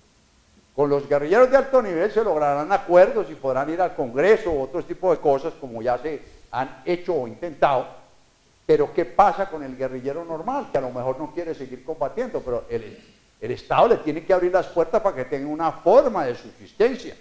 Speaker 1: Con los guerrilleros de alto nivel se lograrán acuerdos y podrán ir al Congreso o otro tipo de cosas como ya se han hecho o intentado, pero ¿qué pasa con el guerrillero normal? Que a lo mejor no quiere seguir combatiendo, pero el, el Estado le tiene que abrir las puertas para que tenga una forma de subsistencia,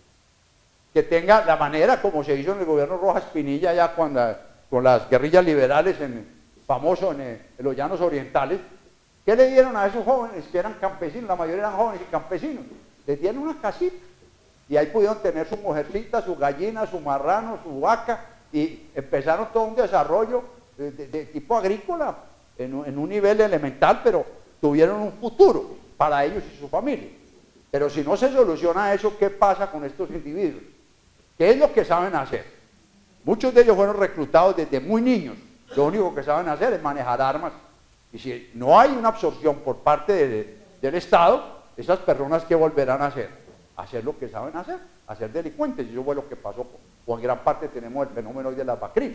Speaker 1: que tenga la manera como se hizo en el gobierno Rojas Pinilla ya cuando, con las guerrillas liberales en, famoso en, en los llanos orientales. ¿Qué le dieron a esos jóvenes que eran campesinos? La mayoría eran jóvenes y campesinos. Les dieron una casita y ahí pudieron tener su mujercita, su gallina, su marrano, su vaca y empezaron todo un desarrollo de, de, de tipo agrícola en, en un nivel elemental, pero tuvieron un futuro para ellos y su familia. Pero si no se soluciona eso, ¿qué pasa con estos individuos? ¿Qué es lo que saben hacer? Muchos de ellos fueron reclutados desde muy niños. Lo único que saben hacer es manejar armas. Y si no hay una absorción por parte de, del Estado, esas personas que volverán a hacer, hacer lo que saben hacer, hacer delincuentes, y eso fue lo que pasó, o en gran parte tenemos el fenómeno de la BACRIM.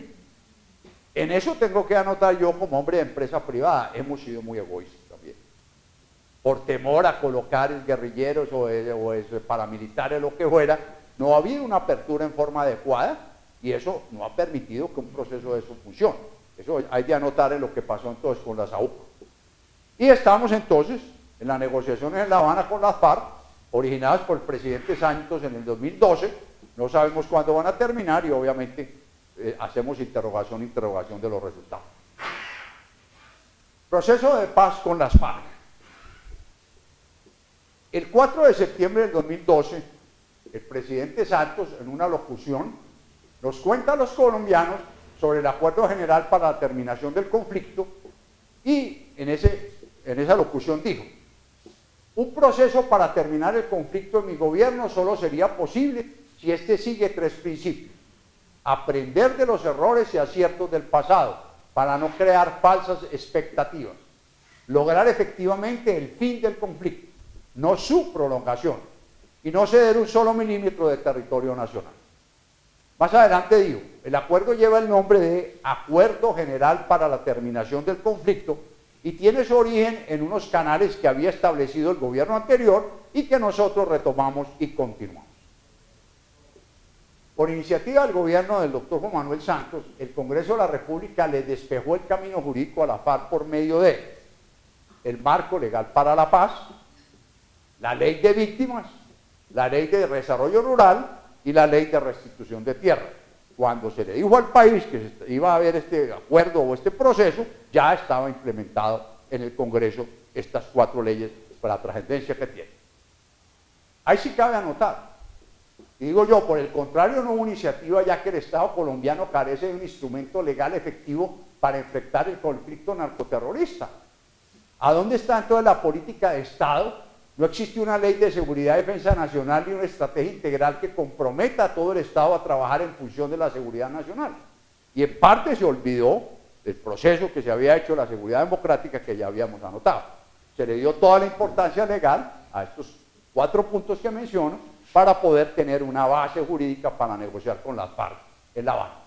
Speaker 1: En eso tengo que anotar yo como hombre de empresa privada, hemos sido muy egoístas también, por temor a colocar guerrilleros o, o paramilitares, lo que fuera, no ha habido una apertura en forma adecuada, y eso no ha permitido que un proceso de eso funcione. Eso hay de anotar en lo que pasó entonces con la SAUC. Y estamos entonces en las negociaciones en La Habana con las FARC, originadas por el presidente Santos en el dos mil doce, no sabemos cuándo van a terminar y obviamente eh, hacemos interrogación, interrogación de los resultados. Proceso de paz con las FARC. El cuatro de septiembre del dos mil doce, el presidente Santos, en una locución, nos cuenta a los colombianos sobre el acuerdo general para la terminación del conflicto y en, ese, en esa locución dijo: un proceso para terminar el conflicto en mi gobierno solo sería posible si este sigue tres principios: aprender de los errores y aciertos del pasado para no crear falsas expectativas, lograr efectivamente el fin del conflicto, no su prolongación, y no ceder un solo milímetro de territorio nacional. Más adelante digo, el acuerdo lleva el nombre de Acuerdo General para la Terminación del Conflicto y tiene su origen en unos canales que había establecido el gobierno anterior y que nosotros retomamos y continuamos. Por iniciativa del gobierno del doctor Juan Manuel Santos, el Congreso de la República le despejó el camino jurídico a la FARC por medio de el marco legal para la paz, la ley de víctimas, la ley de desarrollo rural y la ley de restitución de tierra. Cuando se le dijo al país que iba a haber este acuerdo o este proceso, ya estaba implementado en el Congreso estas cuatro leyes para la trascendencia que tienen. Ahí sí cabe anotar. Y digo yo, por el contrario, no hubo iniciativa, ya que el Estado colombiano carece de un instrumento legal efectivo para enfrentar el conflicto narcoterrorista. ¿A dónde está entonces la política de Estado? No existe una ley de seguridad y defensa nacional ni una estrategia integral que comprometa a todo el Estado a trabajar en función de la seguridad nacional. Y en parte se olvidó del proceso que se había hecho de la seguridad democrática que ya habíamos anotado. Se le dio toda la importancia legal a estos cuatro puntos que menciono para poder tener una base jurídica para negociar con las FARC en La Habana.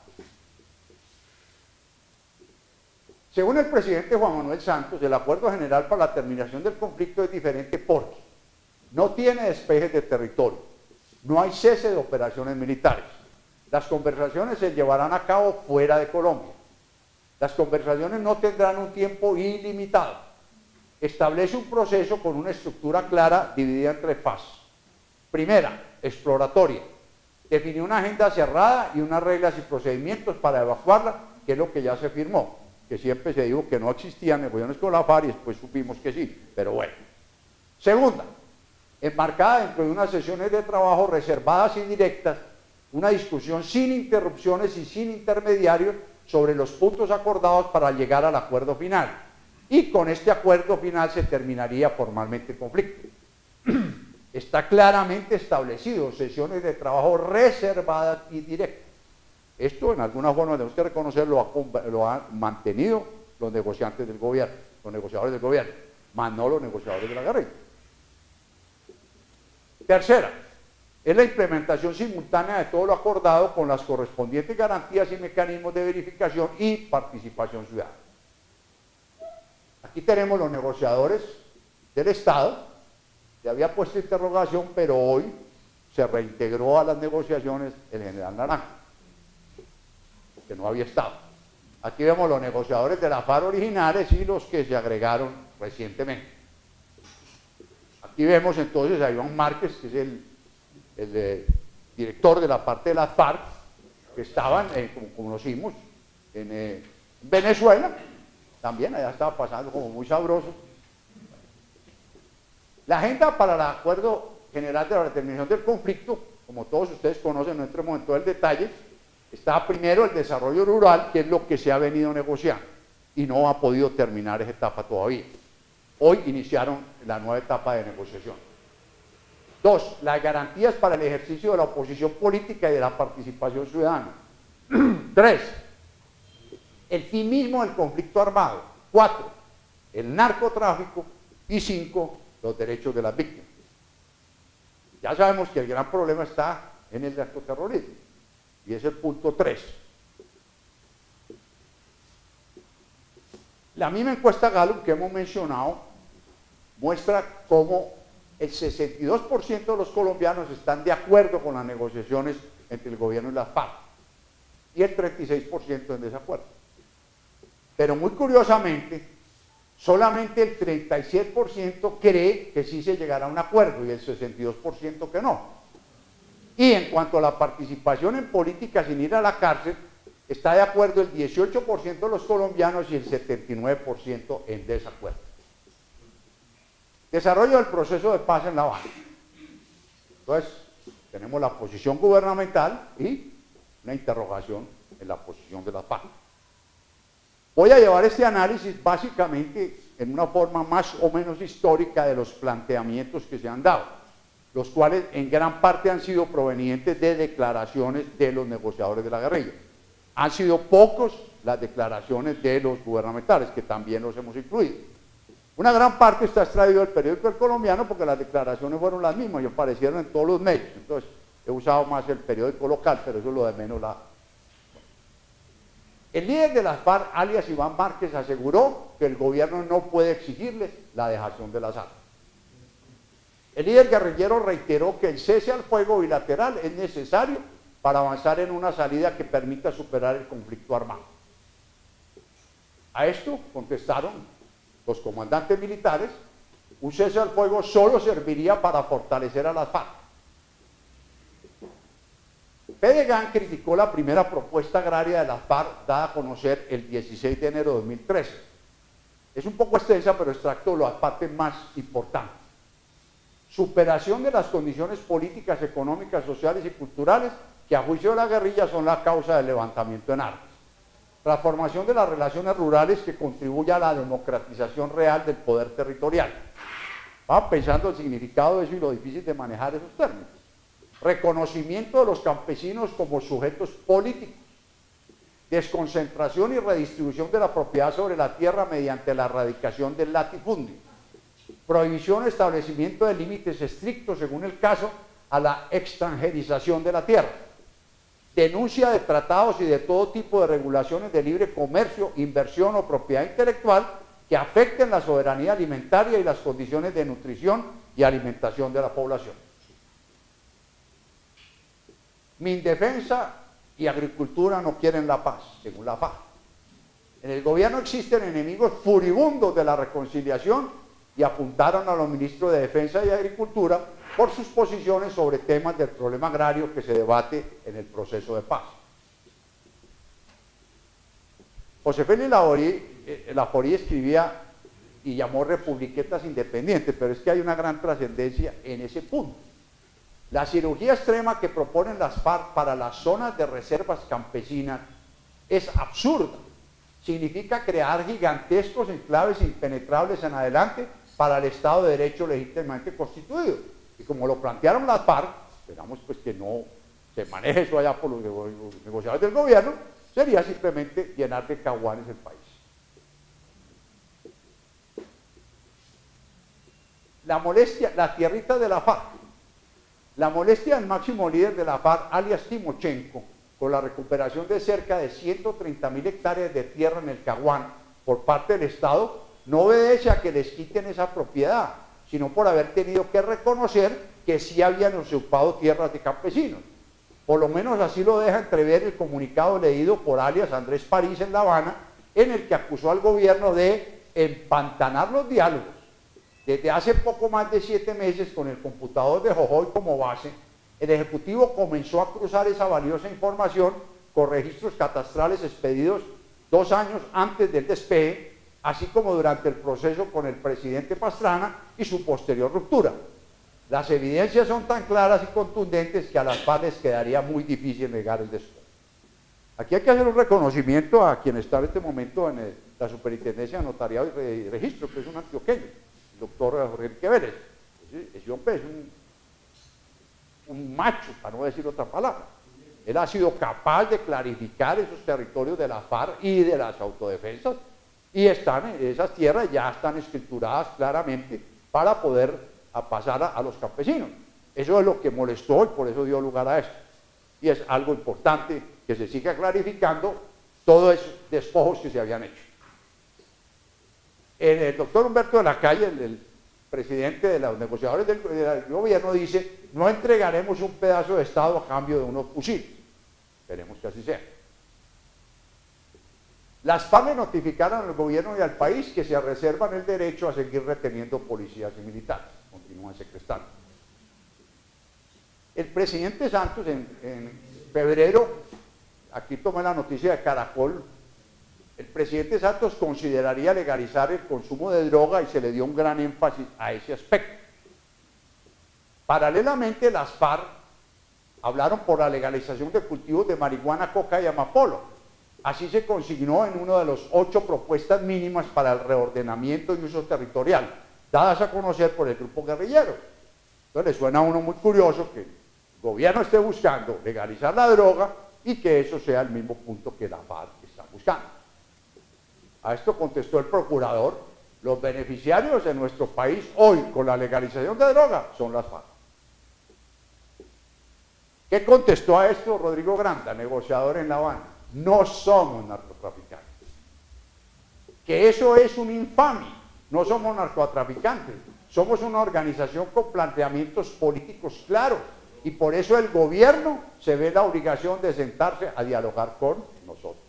Speaker 1: Según el presidente Juan Manuel Santos, el Acuerdo General para la Terminación del Conflicto es diferente porque no tiene despejes de territorio, no hay cese de operaciones militares, las conversaciones se llevarán a cabo fuera de Colombia, las conversaciones no tendrán un tiempo ilimitado, establece un proceso con una estructura clara dividida en tres fases. Primera, exploratoria, definió una agenda cerrada y unas reglas y procedimientos para evacuarla, que es lo que ya se firmó, que siempre se dijo que no existían negociaciones con la FARC y después supimos que sí, pero bueno. Segunda, enmarcada dentro de unas sesiones de trabajo reservadas y directas, una discusión sin interrupciones y sin intermediarios sobre los puntos acordados para llegar al acuerdo final. Y con este acuerdo final se terminaría formalmente el conflicto. Está claramente establecido, sesiones de trabajo reservadas y directas. Esto en alguna forma tenemos que reconocer, lo, ha, lo han mantenido los negociantes del gobierno, los negociadores del gobierno, más no los negociadores de la guerrilla. Tercera, es la implementación simultánea de todo lo acordado con las correspondientes garantías y mecanismos de verificación y participación ciudadana. Aquí tenemos los negociadores del Estado. Se había puesto interrogación, pero hoy se reintegró a las negociaciones el general Naranjo, que no había estado. Aquí vemos los negociadores de la FARC originales y los que se agregaron recientemente. Aquí vemos entonces a Iván Márquez, que es el, el eh, director de la parte de las FARC, que estaban, eh, como conocimos, en eh, Venezuela, también allá estaba pasando como muy sabroso. La agenda para el Acuerdo General de la Terminación del Conflicto, como todos ustedes conocen, no entremos en todo el detalle, está primero el desarrollo rural, que es lo que se ha venido negociando, y no ha podido terminar esa etapa todavía. Hoy iniciaron la nueva etapa de negociación. Dos, las garantías para el ejercicio de la oposición política y de la participación ciudadana. Tres, el fin mismo del conflicto armado. Cuatro, el narcotráfico. Y cinco, los derechos de las víctimas. Ya sabemos que el gran problema está en el narcoterrorismo, y es el punto tres. La misma encuesta Gallup que hemos mencionado muestra cómo el sesenta y dos por ciento de los colombianos están de acuerdo con las negociaciones entre el gobierno y las FARC, y el treinta y seis por ciento en desacuerdo. Pero muy curiosamente, solamente el treinta y siete por ciento cree que sí se llegará a un acuerdo y el sesenta y dos por ciento que no. Y en cuanto a la participación en política sin ir a la cárcel, está de acuerdo el dieciocho por ciento de los colombianos y el setenta y nueve por ciento en desacuerdo. Desarrollo del proceso de paz en La Habana. Entonces, tenemos la posición gubernamental y una interrogación en la posición de la FARC. Voy a llevar este análisis básicamente en una forma más o menos histórica de los planteamientos que se han dado, los cuales en gran parte han sido provenientes de declaraciones de los negociadores de la guerrilla. Han sido pocos las declaraciones de los gubernamentales, que también los hemos incluido. Una gran parte está extraído del periódico El Colombiano porque las declaraciones fueron las mismas y aparecieron en todos los medios. Entonces, he usado más el periódico local, pero eso es lo de menos. La... El líder de las FARC, alias Iván Márquez, aseguró que el gobierno no puede exigirles la dejación de las armas. El líder guerrillero reiteró que el cese al fuego bilateral es necesario para avanzar en una salida que permita superar el conflicto armado. A esto contestaron los comandantes militares: un cese al fuego solo serviría para fortalecer a las FARC. Pedegán criticó la primera propuesta agraria de las FARC dada a conocer el dieciséis de enero de dos mil trece. Es un poco extensa, pero extracto las partes más importantes. Superación de las condiciones políticas, económicas, sociales y culturales que a juicio de la guerrilla son la causa del levantamiento en armas. Transformación de las relaciones rurales que contribuya a la democratización real del poder territorial. Va pensando el significado de eso y lo difícil de manejar esos términos. Reconocimiento de los campesinos como sujetos políticos. Desconcentración y redistribución de la propiedad sobre la tierra mediante la erradicación del latifundio. Prohibición o establecimiento de límites estrictos, según el caso, a la extranjerización de la tierra. Denuncia de tratados y de todo tipo de regulaciones de libre comercio, inversión o propiedad intelectual que afecten la soberanía alimentaria y las condiciones de nutrición y alimentación de la población. Mindefensa y agricultura no quieren la paz, según la FARC. En el gobierno existen enemigos furibundos de la reconciliación y apuntaron a los ministros de Defensa y Agricultura por sus posiciones sobre temas del problema agrario que se debate en el proceso de paz. José Félix Laforí escribía y llamó republiquetas independientes, pero es que hay una gran trascendencia en ese punto. La cirugía extrema que proponen las FARC para las zonas de reservas campesinas es absurda. Significa crear gigantescos enclaves impenetrables en adelante para el Estado de Derecho legítimamente constituido. Y como lo plantearon las FARC, esperamos pues que no se maneje eso allá por los negociadores del gobierno, sería simplemente llenar de caguanes el país. La molestia, la tierrita de la FARC. La molestia del máximo líder de la FARC, alias Timochenko, con la recuperación de cerca de ciento treinta mil hectáreas de tierra en el Caguán por parte del Estado, no obedece a que les quiten esa propiedad, sino por haber tenido que reconocer que sí habían usurpado tierras de campesinos. Por lo menos así lo deja entrever el comunicado leído por alias Andrés París en La Habana, en el que acusó al gobierno de empantanar los diálogos. Desde hace poco más de siete meses, con el computador de Jojoy como base, el Ejecutivo comenzó a cruzar esa valiosa información con registros catastrales expedidos dos años antes del despegue, así como durante el proceso con el presidente Pastrana y su posterior ruptura. Las evidencias son tan claras y contundentes que a las FARC les quedaría muy difícil negar el despegue. Aquí hay que hacer un reconocimiento a quien está en este momento en el, la Superintendencia de Notariado y Registro, que es un antioqueño, el doctor Jorge Enrique Vélez. Ese hombre es un, un macho, para no decir otra palabra. Él ha sido capaz de clarificar esos territorios de la FARC y de las autodefensas, y están, esas tierras ya están escrituradas claramente para poder a pasar a, a los campesinos. Eso es lo que molestó y por eso dio lugar a esto. Y es algo importante que se siga clarificando todos esos despojos que se habían hecho. El, el doctor Humberto de la Calle, el, el presidente de los negociadores del, del gobierno, dice: no entregaremos un pedazo de Estado a cambio de unos fusiles. Esperemos que así sea. Las FARC le notificaron al gobierno y al país que se reservan el derecho a seguir reteniendo policías y militares. Continúan secuestrando. El presidente Santos en, en febrero, aquí tomé la noticia de Caracol, el presidente Santos consideraría legalizar el consumo de droga y se le dio un gran énfasis a ese aspecto. Paralelamente, las FARC hablaron por la legalización de cultivos de marihuana, coca y amapola. Así se consignó en una de las ocho propuestas mínimas para el reordenamiento y uso territorial, dadas a conocer por el grupo guerrillero. Entonces le suena a uno muy curioso que el gobierno esté buscando legalizar la droga y que eso sea el mismo punto que la FARC está buscando. A esto contestó el procurador: los beneficiarios en nuestro país hoy con la legalización de droga son las FARC. ¿Qué contestó a esto Rodrigo Granda, negociador en La Habana? No somos narcotraficantes. Que eso es una infamia. No somos narcotraficantes. Somos una organización con planteamientos políticos claros. Y por eso el gobierno se ve la obligación de sentarse a dialogar con nosotros.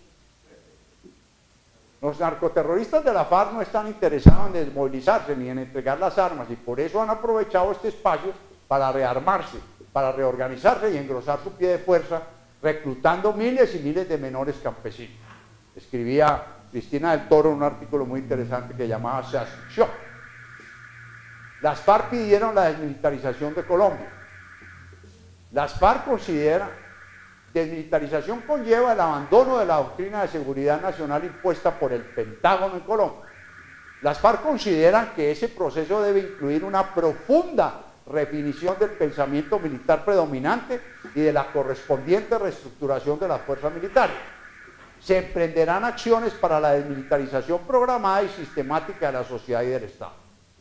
Speaker 1: Los narcoterroristas de la FARC no están interesados en desmovilizarse ni en entregar las armas y por eso han aprovechado este espacio para rearmarse, para reorganizarse y engrosar su pie de fuerza, reclutando miles y miles de menores campesinos. Escribía Cristina del Toro un artículo muy interesante que llamaba Se asfixió. Las FARC pidieron la desmilitarización de Colombia. Las FARC consideran desmilitarización conlleva el abandono de la doctrina de seguridad nacional impuesta por el Pentágono en Colombia. Las FARC consideran que ese proceso debe incluir una profunda redefinición del pensamiento militar predominante y de la correspondiente reestructuración de las fuerzas militares. Se emprenderán acciones para la desmilitarización programada y sistemática de la sociedad y del Estado.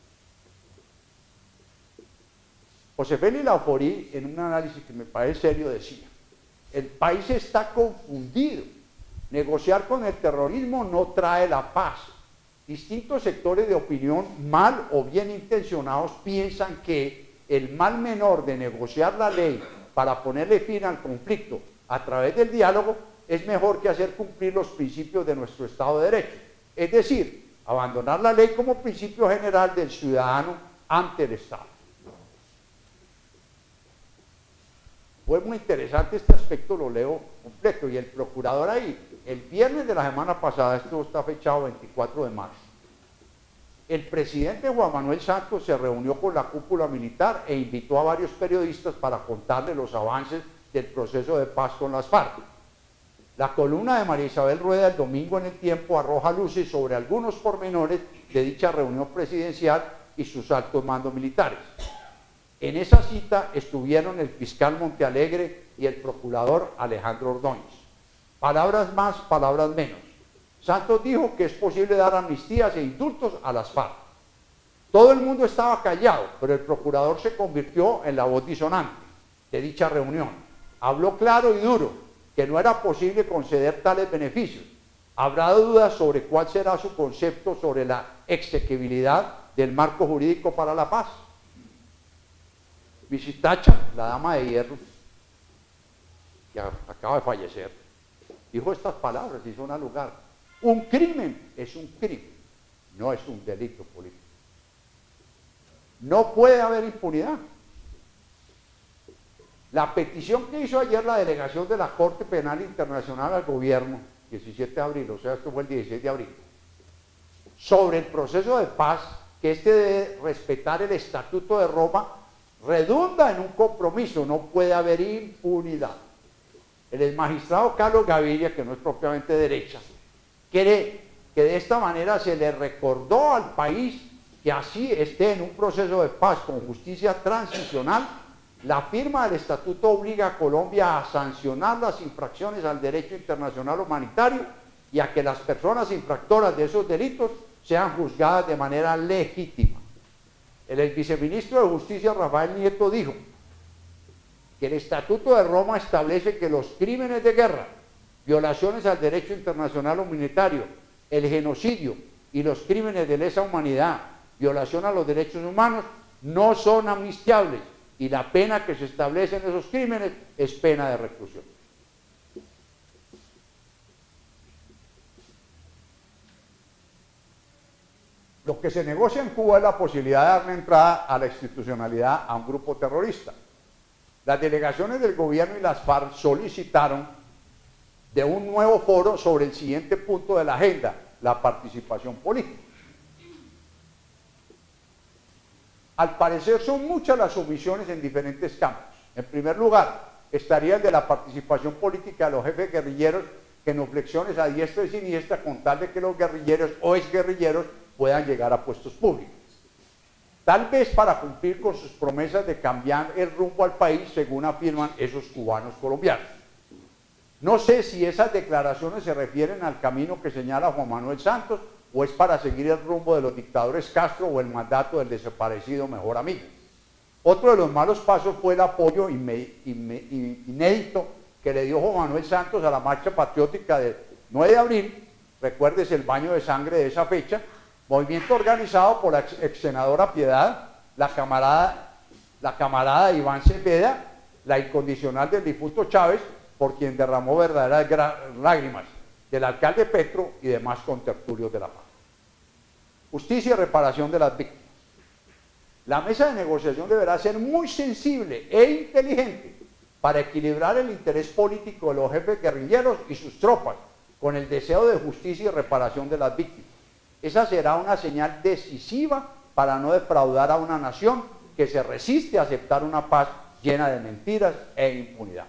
Speaker 1: José Félix Laforí, en un análisis que me parece serio, decía: el país está confundido. Negociar con el terrorismo no trae la paz. Distintos sectores de opinión, mal o bien intencionados, piensan que el mal menor de negociar la ley para ponerle fin al conflicto a través del diálogo es mejor que hacer cumplir los principios de nuestro Estado de Derecho. Es decir, abandonar la ley como principio general del ciudadano ante el Estado. Fue muy interesante este aspecto, lo leo completo. Y el procurador ahí, el viernes de la semana pasada, esto está fechado veinticuatro de marzo, el presidente Juan Manuel Santos se reunió con la cúpula militar e invitó a varios periodistas para contarle los avances del proceso de paz con las FARC. La columna de María Isabel Rueda el domingo en El Tiempo arroja luces sobre algunos pormenores de dicha reunión presidencial y sus altos mandos militares. En esa cita estuvieron el fiscal Montealegre y el procurador Alejandro Ordóñez. Palabras más, palabras menos. Santos dijo que es posible dar amnistías e indultos a las FARC. Todo el mundo estaba callado, pero el procurador se convirtió en la voz disonante de dicha reunión. Habló claro y duro que no era posible conceder tales beneficios. Habrá dudas sobre cuál será su concepto sobre la exequibilidad del marco jurídico para la paz. Visitacha, la dama de hierro, que acaba de fallecer, dijo estas palabras y son al lugar: un crimen es un crimen, no es un delito político. No puede haber impunidad. La petición que hizo ayer la delegación de la Corte Penal Internacional al gobierno, diecisiete de abril, o sea, esto fue el dieciséis de abril, sobre el proceso de paz, que este debe respetar el Estatuto de Roma, redunda en un compromiso: no puede haber impunidad. El magistrado Carlos Gaviria, que no es propiamente derecha, quiere que de esta manera se le recordó al país que así esté en un proceso de paz con justicia transicional. La firma del estatuto obliga a Colombia a sancionar las infracciones al derecho internacional humanitario y a que las personas infractoras de esos delitos sean juzgadas de manera legítima. El ex viceministro de Justicia, Rafael Nieto, dijo que el Estatuto de Roma establece que los crímenes de guerra, violaciones al derecho internacional humanitario, el genocidio y los crímenes de lesa humanidad, violación a los derechos humanos, no son amnistiables y la pena que se establece en esos crímenes es pena de reclusión. Lo que se negocia en Cuba es la posibilidad de darle entrada a la institucionalidad a un grupo terrorista. Las delegaciones del gobierno y las FARC solicitaron de un nuevo foro sobre el siguiente punto de la agenda, la participación política. Al parecer son muchas las omisiones en diferentes campos. En primer lugar, estaría el de la participación política de los jefes guerrilleros, que en flexiones a diestra y siniestra con tal de que los guerrilleros o exguerrilleros puedan llegar a puestos públicos. Tal vez para cumplir con sus promesas de cambiar el rumbo al país, según afirman esos cubanos colombianos. No sé si esas declaraciones se refieren al camino que señala Juan Manuel Santos o es para seguir el rumbo de los dictadores Castro o el mandato del desaparecido mejor amigo. Otro de los malos pasos fue el apoyo inédito que le dio Juan Manuel Santos a la marcha patriótica del nueve de abril, recuérdese el baño de sangre de esa fecha, movimiento organizado por la ex, ex senadora Piedad, la camarada, la camarada Iván Cepeda, la incondicional del difunto Chávez, por quien derramó verdaderas lágrimas, del alcalde Petro y demás contertulios de la paz. Justicia y reparación de las víctimas. La mesa de negociación deberá ser muy sensible e inteligente para equilibrar el interés político de los jefes guerrilleros y sus tropas con el deseo de justicia y reparación de las víctimas. Esa será una señal decisiva para no defraudar a una nación que se resiste a aceptar una paz llena de mentiras e impunidad.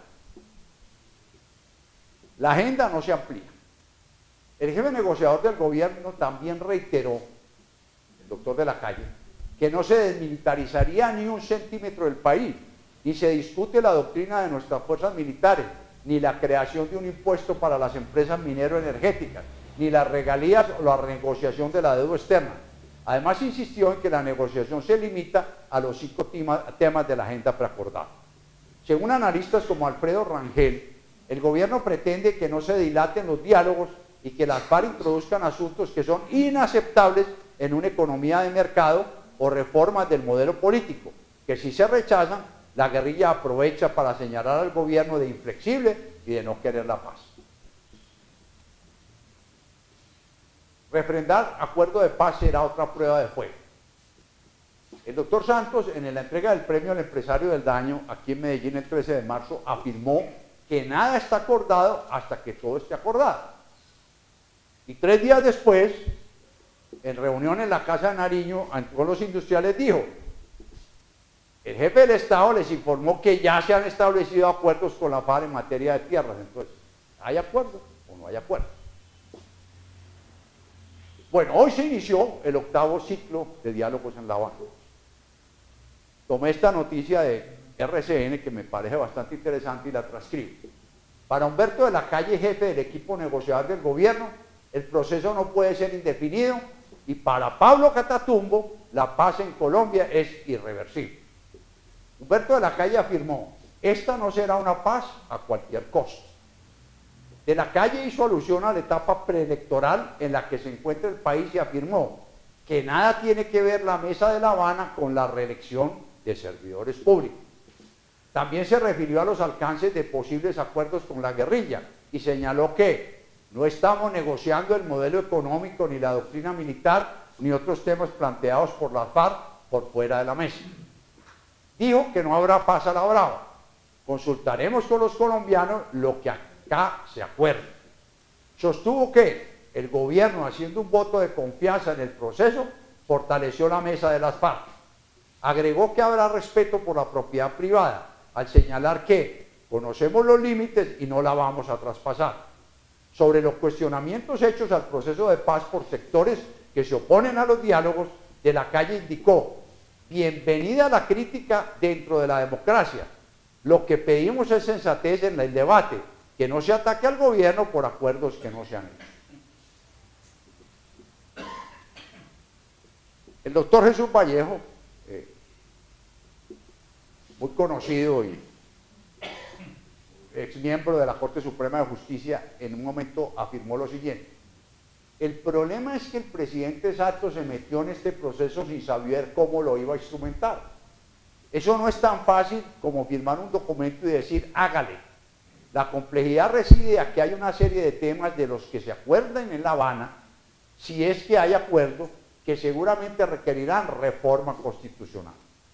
Speaker 1: La agenda no se amplía. El jefe negociador del gobierno también reiteró, el doctor de la Calle, que no se desmilitarizaría ni un centímetro del país, ni se discute la doctrina de nuestras fuerzas militares, ni la creación de un impuesto para las empresas minero-energéticas, ni las regalías o la renegociación de la deuda externa. Además insistió en que la negociación se limita a los cinco temas de la agenda preacordada. Según analistas como Alfredo Rangel, el gobierno pretende que no se dilaten los diálogos y que las FARC introduzcan asuntos que son inaceptables en una economía de mercado o reformas del modelo político, que si se rechazan, la guerrilla aprovecha para señalar al gobierno de inflexible y de no querer la paz. Refrendar acuerdo de paz será otra prueba de fuego. El doctor Santos, en la entrega del premio al empresario del daño, aquí en Medellín el trece de marzo, afirmó que nada está acordado hasta que todo esté acordado. Y tres días después, en reunión en la Casa de Nariño, con los industriales dijo, el jefe del Estado les informó que ya se han establecido acuerdos con la FARC en materia de tierras. Entonces, ¿hay acuerdo o no hay acuerdo? Bueno, hoy se inició el octavo ciclo de diálogos en La Habana. Tomé esta noticia de R C N que me parece bastante interesante y la transcribo. Para Humberto de la Calle, jefe del equipo negociador del gobierno, el proceso no puede ser indefinido y para Pablo Catatumbo, la paz en Colombia es irreversible. Humberto de la Calle afirmó, esta no será una paz a cualquier costo. De la Calle hizo alusión a la etapa preelectoral en la que se encuentra el país y afirmó que nada tiene que ver la Mesa de La Habana con la reelección de servidores públicos. También se refirió a los alcances de posibles acuerdos con la guerrilla y señaló que no estamos negociando el modelo económico ni la doctrina militar ni otros temas planteados por la FARC por fuera de la mesa. Dijo que no habrá paz a la brava. Consultaremos con los colombianos lo que acá se acuerde. Sostuvo que el gobierno, haciendo un voto de confianza en el proceso, fortaleció la mesa de las FARC. Agregó que habrá respeto por la propiedad privada, al señalar que conocemos los límites y no la vamos a traspasar. Sobre los cuestionamientos hechos al proceso de paz por sectores que se oponen a los diálogos, de la Calle indicó, bienvenida la crítica dentro de la democracia. Lo que pedimos es sensatez en el debate, que no se ataque al gobierno por acuerdos que no se han hecho. El doctor Jesús Vallejo, eh, muy conocido y ex miembro de la Corte Suprema de Justicia, en un momento afirmó lo siguiente: el problema es que el presidente Santos se metió en este proceso sin saber cómo lo iba a instrumentar. Eso no es tan fácil como firmar un documento y decir hágale. La complejidad reside en que hay una serie de temas de los que se acuerdan en La Habana, si es que hay acuerdo, que que seguramente requerirán reforma constitucional.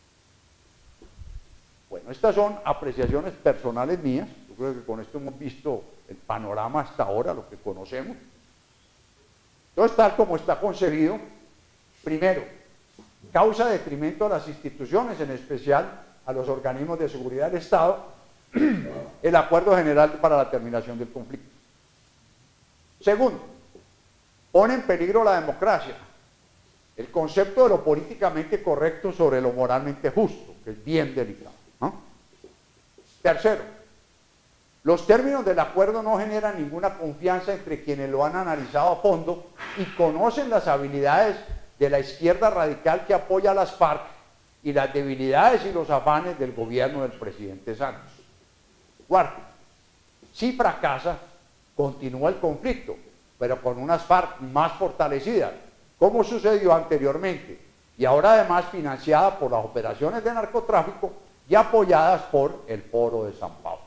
Speaker 1: Bueno, estas son apreciaciones personales mías. Yo creo que con esto hemos visto el panorama hasta ahora, lo que conocemos. Entonces, tal como está concebido, primero, causa detrimento a las instituciones, en especial a los organismos de seguridad del Estado, el acuerdo general para la terminación del conflicto. Segundo, pone en peligro la democracia, el concepto de lo políticamente correcto sobre lo moralmente justo, que es bien delicado, ¿no? Tercero, los términos del acuerdo no generan ninguna confianza entre quienes lo han analizado a fondo y conocen las habilidades de la izquierda radical que apoya a las FARC y las debilidades y los afanes del gobierno del presidente Santos. Cuarto, si fracasa, continúa el conflicto, pero con unas FARC más fortalecidas, como sucedió anteriormente, y ahora además financiada por las operaciones de narcotráfico y apoyadas por el Foro de San Pablo.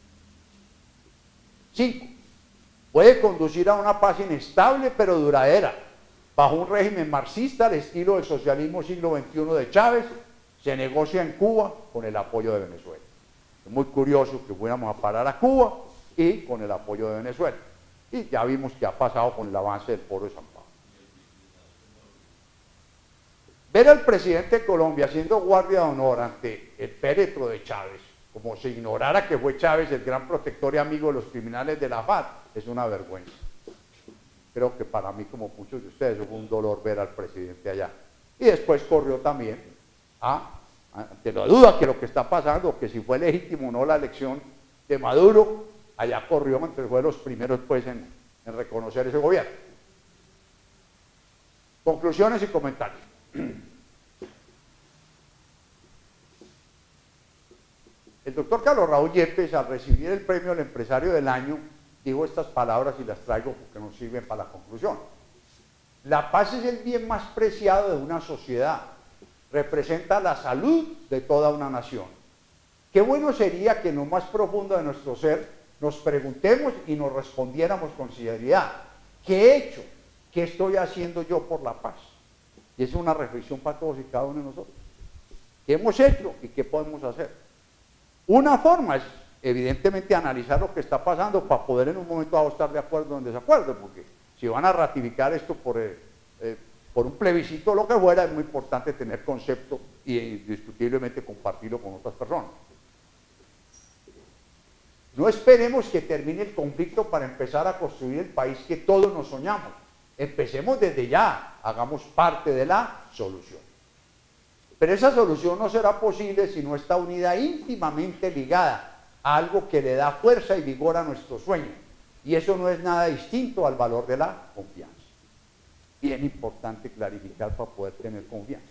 Speaker 1: Cinco, puede conducir a una paz inestable pero duradera, bajo un régimen marxista al estilo del socialismo siglo veintiuno de Chávez. Se negocia en Cuba con el apoyo de Venezuela. Es muy curioso que fuéramos a parar a Cuba y con el apoyo de Venezuela. Y ya vimos que ha pasado con el avance del Foro de San Pablo. Ver al presidente de Colombia siendo guardia de honor ante el féretro de Chávez, como si ignorara que fue Chávez el gran protector y amigo de los criminales de la FARC, es una vergüenza. Creo que para mí, como muchos de ustedes, fue un dolor ver al presidente allá. Y después corrió también a, ante la duda que lo que está pasando, que si fue legítimo o no la elección de Maduro, allá corrió, entre fue de los primeros pues, en, en reconocer ese gobierno. Conclusiones y comentarios. El doctor Carlos Raúl Yepes, al recibir el premio al empresario del año, dijo estas palabras y las traigo porque nos sirven para la conclusión. La paz es el bien más preciado de una sociedad, representa la salud de toda una nación. Qué bueno sería que en lo más profundo de nuestro ser nos preguntemos y nos respondiéramos con sinceridad: ¿qué he hecho? ¿Qué estoy haciendo yo por la paz? Y es una reflexión para todos y cada uno de nosotros. ¿Qué hemos hecho y qué podemos hacer? Una forma es, evidentemente, analizar lo que está pasando para poder en un momento dado estar de acuerdo o en desacuerdo, porque si van a ratificar esto por, eh, eh, por un plebiscito o lo que fuera, es muy importante tener concepto y indiscutiblemente compartirlo con otras personas. No esperemos que termine el conflicto para empezar a construir el país que todos nos soñamos. Empecemos desde ya, hagamos parte de la solución. Pero esa solución no será posible si no está unida íntimamente ligada a algo que le da fuerza y vigor a nuestro sueño. Y eso no es nada distinto al valor de la confianza. Bien importante clarificar para poder tener confianza.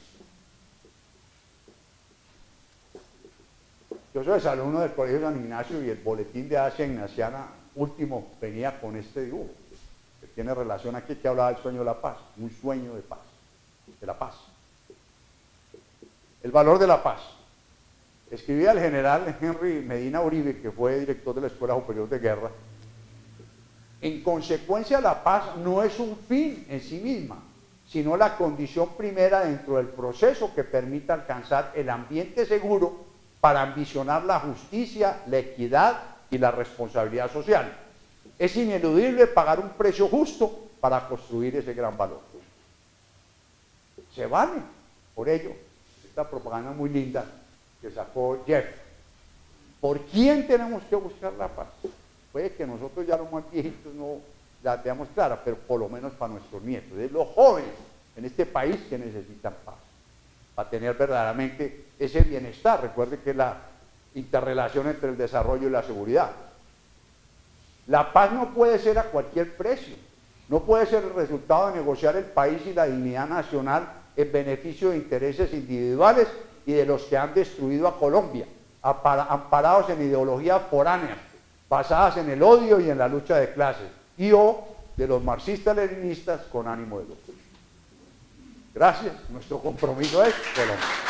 Speaker 1: Yo soy exalumno del Colegio San Ignacio y el boletín de Asia Ignaciana último venía con este dibujo, que tiene relación aquí que hablaba del sueño de la paz, un sueño de paz, de la paz. El valor de la paz. Escribía el general Henry Medina Uribe, que fue director de la Escuela Superior de Guerra: en consecuencia, la paz no es un fin en sí misma, sino la condición primera dentro del proceso que permita alcanzar el ambiente seguro para ambicionar la justicia, la equidad y la responsabilidad social. Es ineludible pagar un precio justo para construir ese gran valor. Se vale, por ello, esta propaganda muy linda que sacó Jeff. ¿Por quién tenemos que buscar la paz? Puede que nosotros ya los más viejitos no la veamos clara, pero por lo menos para nuestros nietos. Es los jóvenes en este país que necesitan paz, para tener verdaderamente ese bienestar. Recuerde que es la interrelación entre el desarrollo y la seguridad. La paz no puede ser a cualquier precio, no puede ser el resultado de negociar el país y la dignidad nacional en beneficio de intereses individuales y de los que han destruido a Colombia, amparados en ideologías foráneas, basadas en el odio y en la lucha de clases, y o de los marxistas-leninistas con ánimo de lucro. Gracias, nuestro compromiso es Colombia.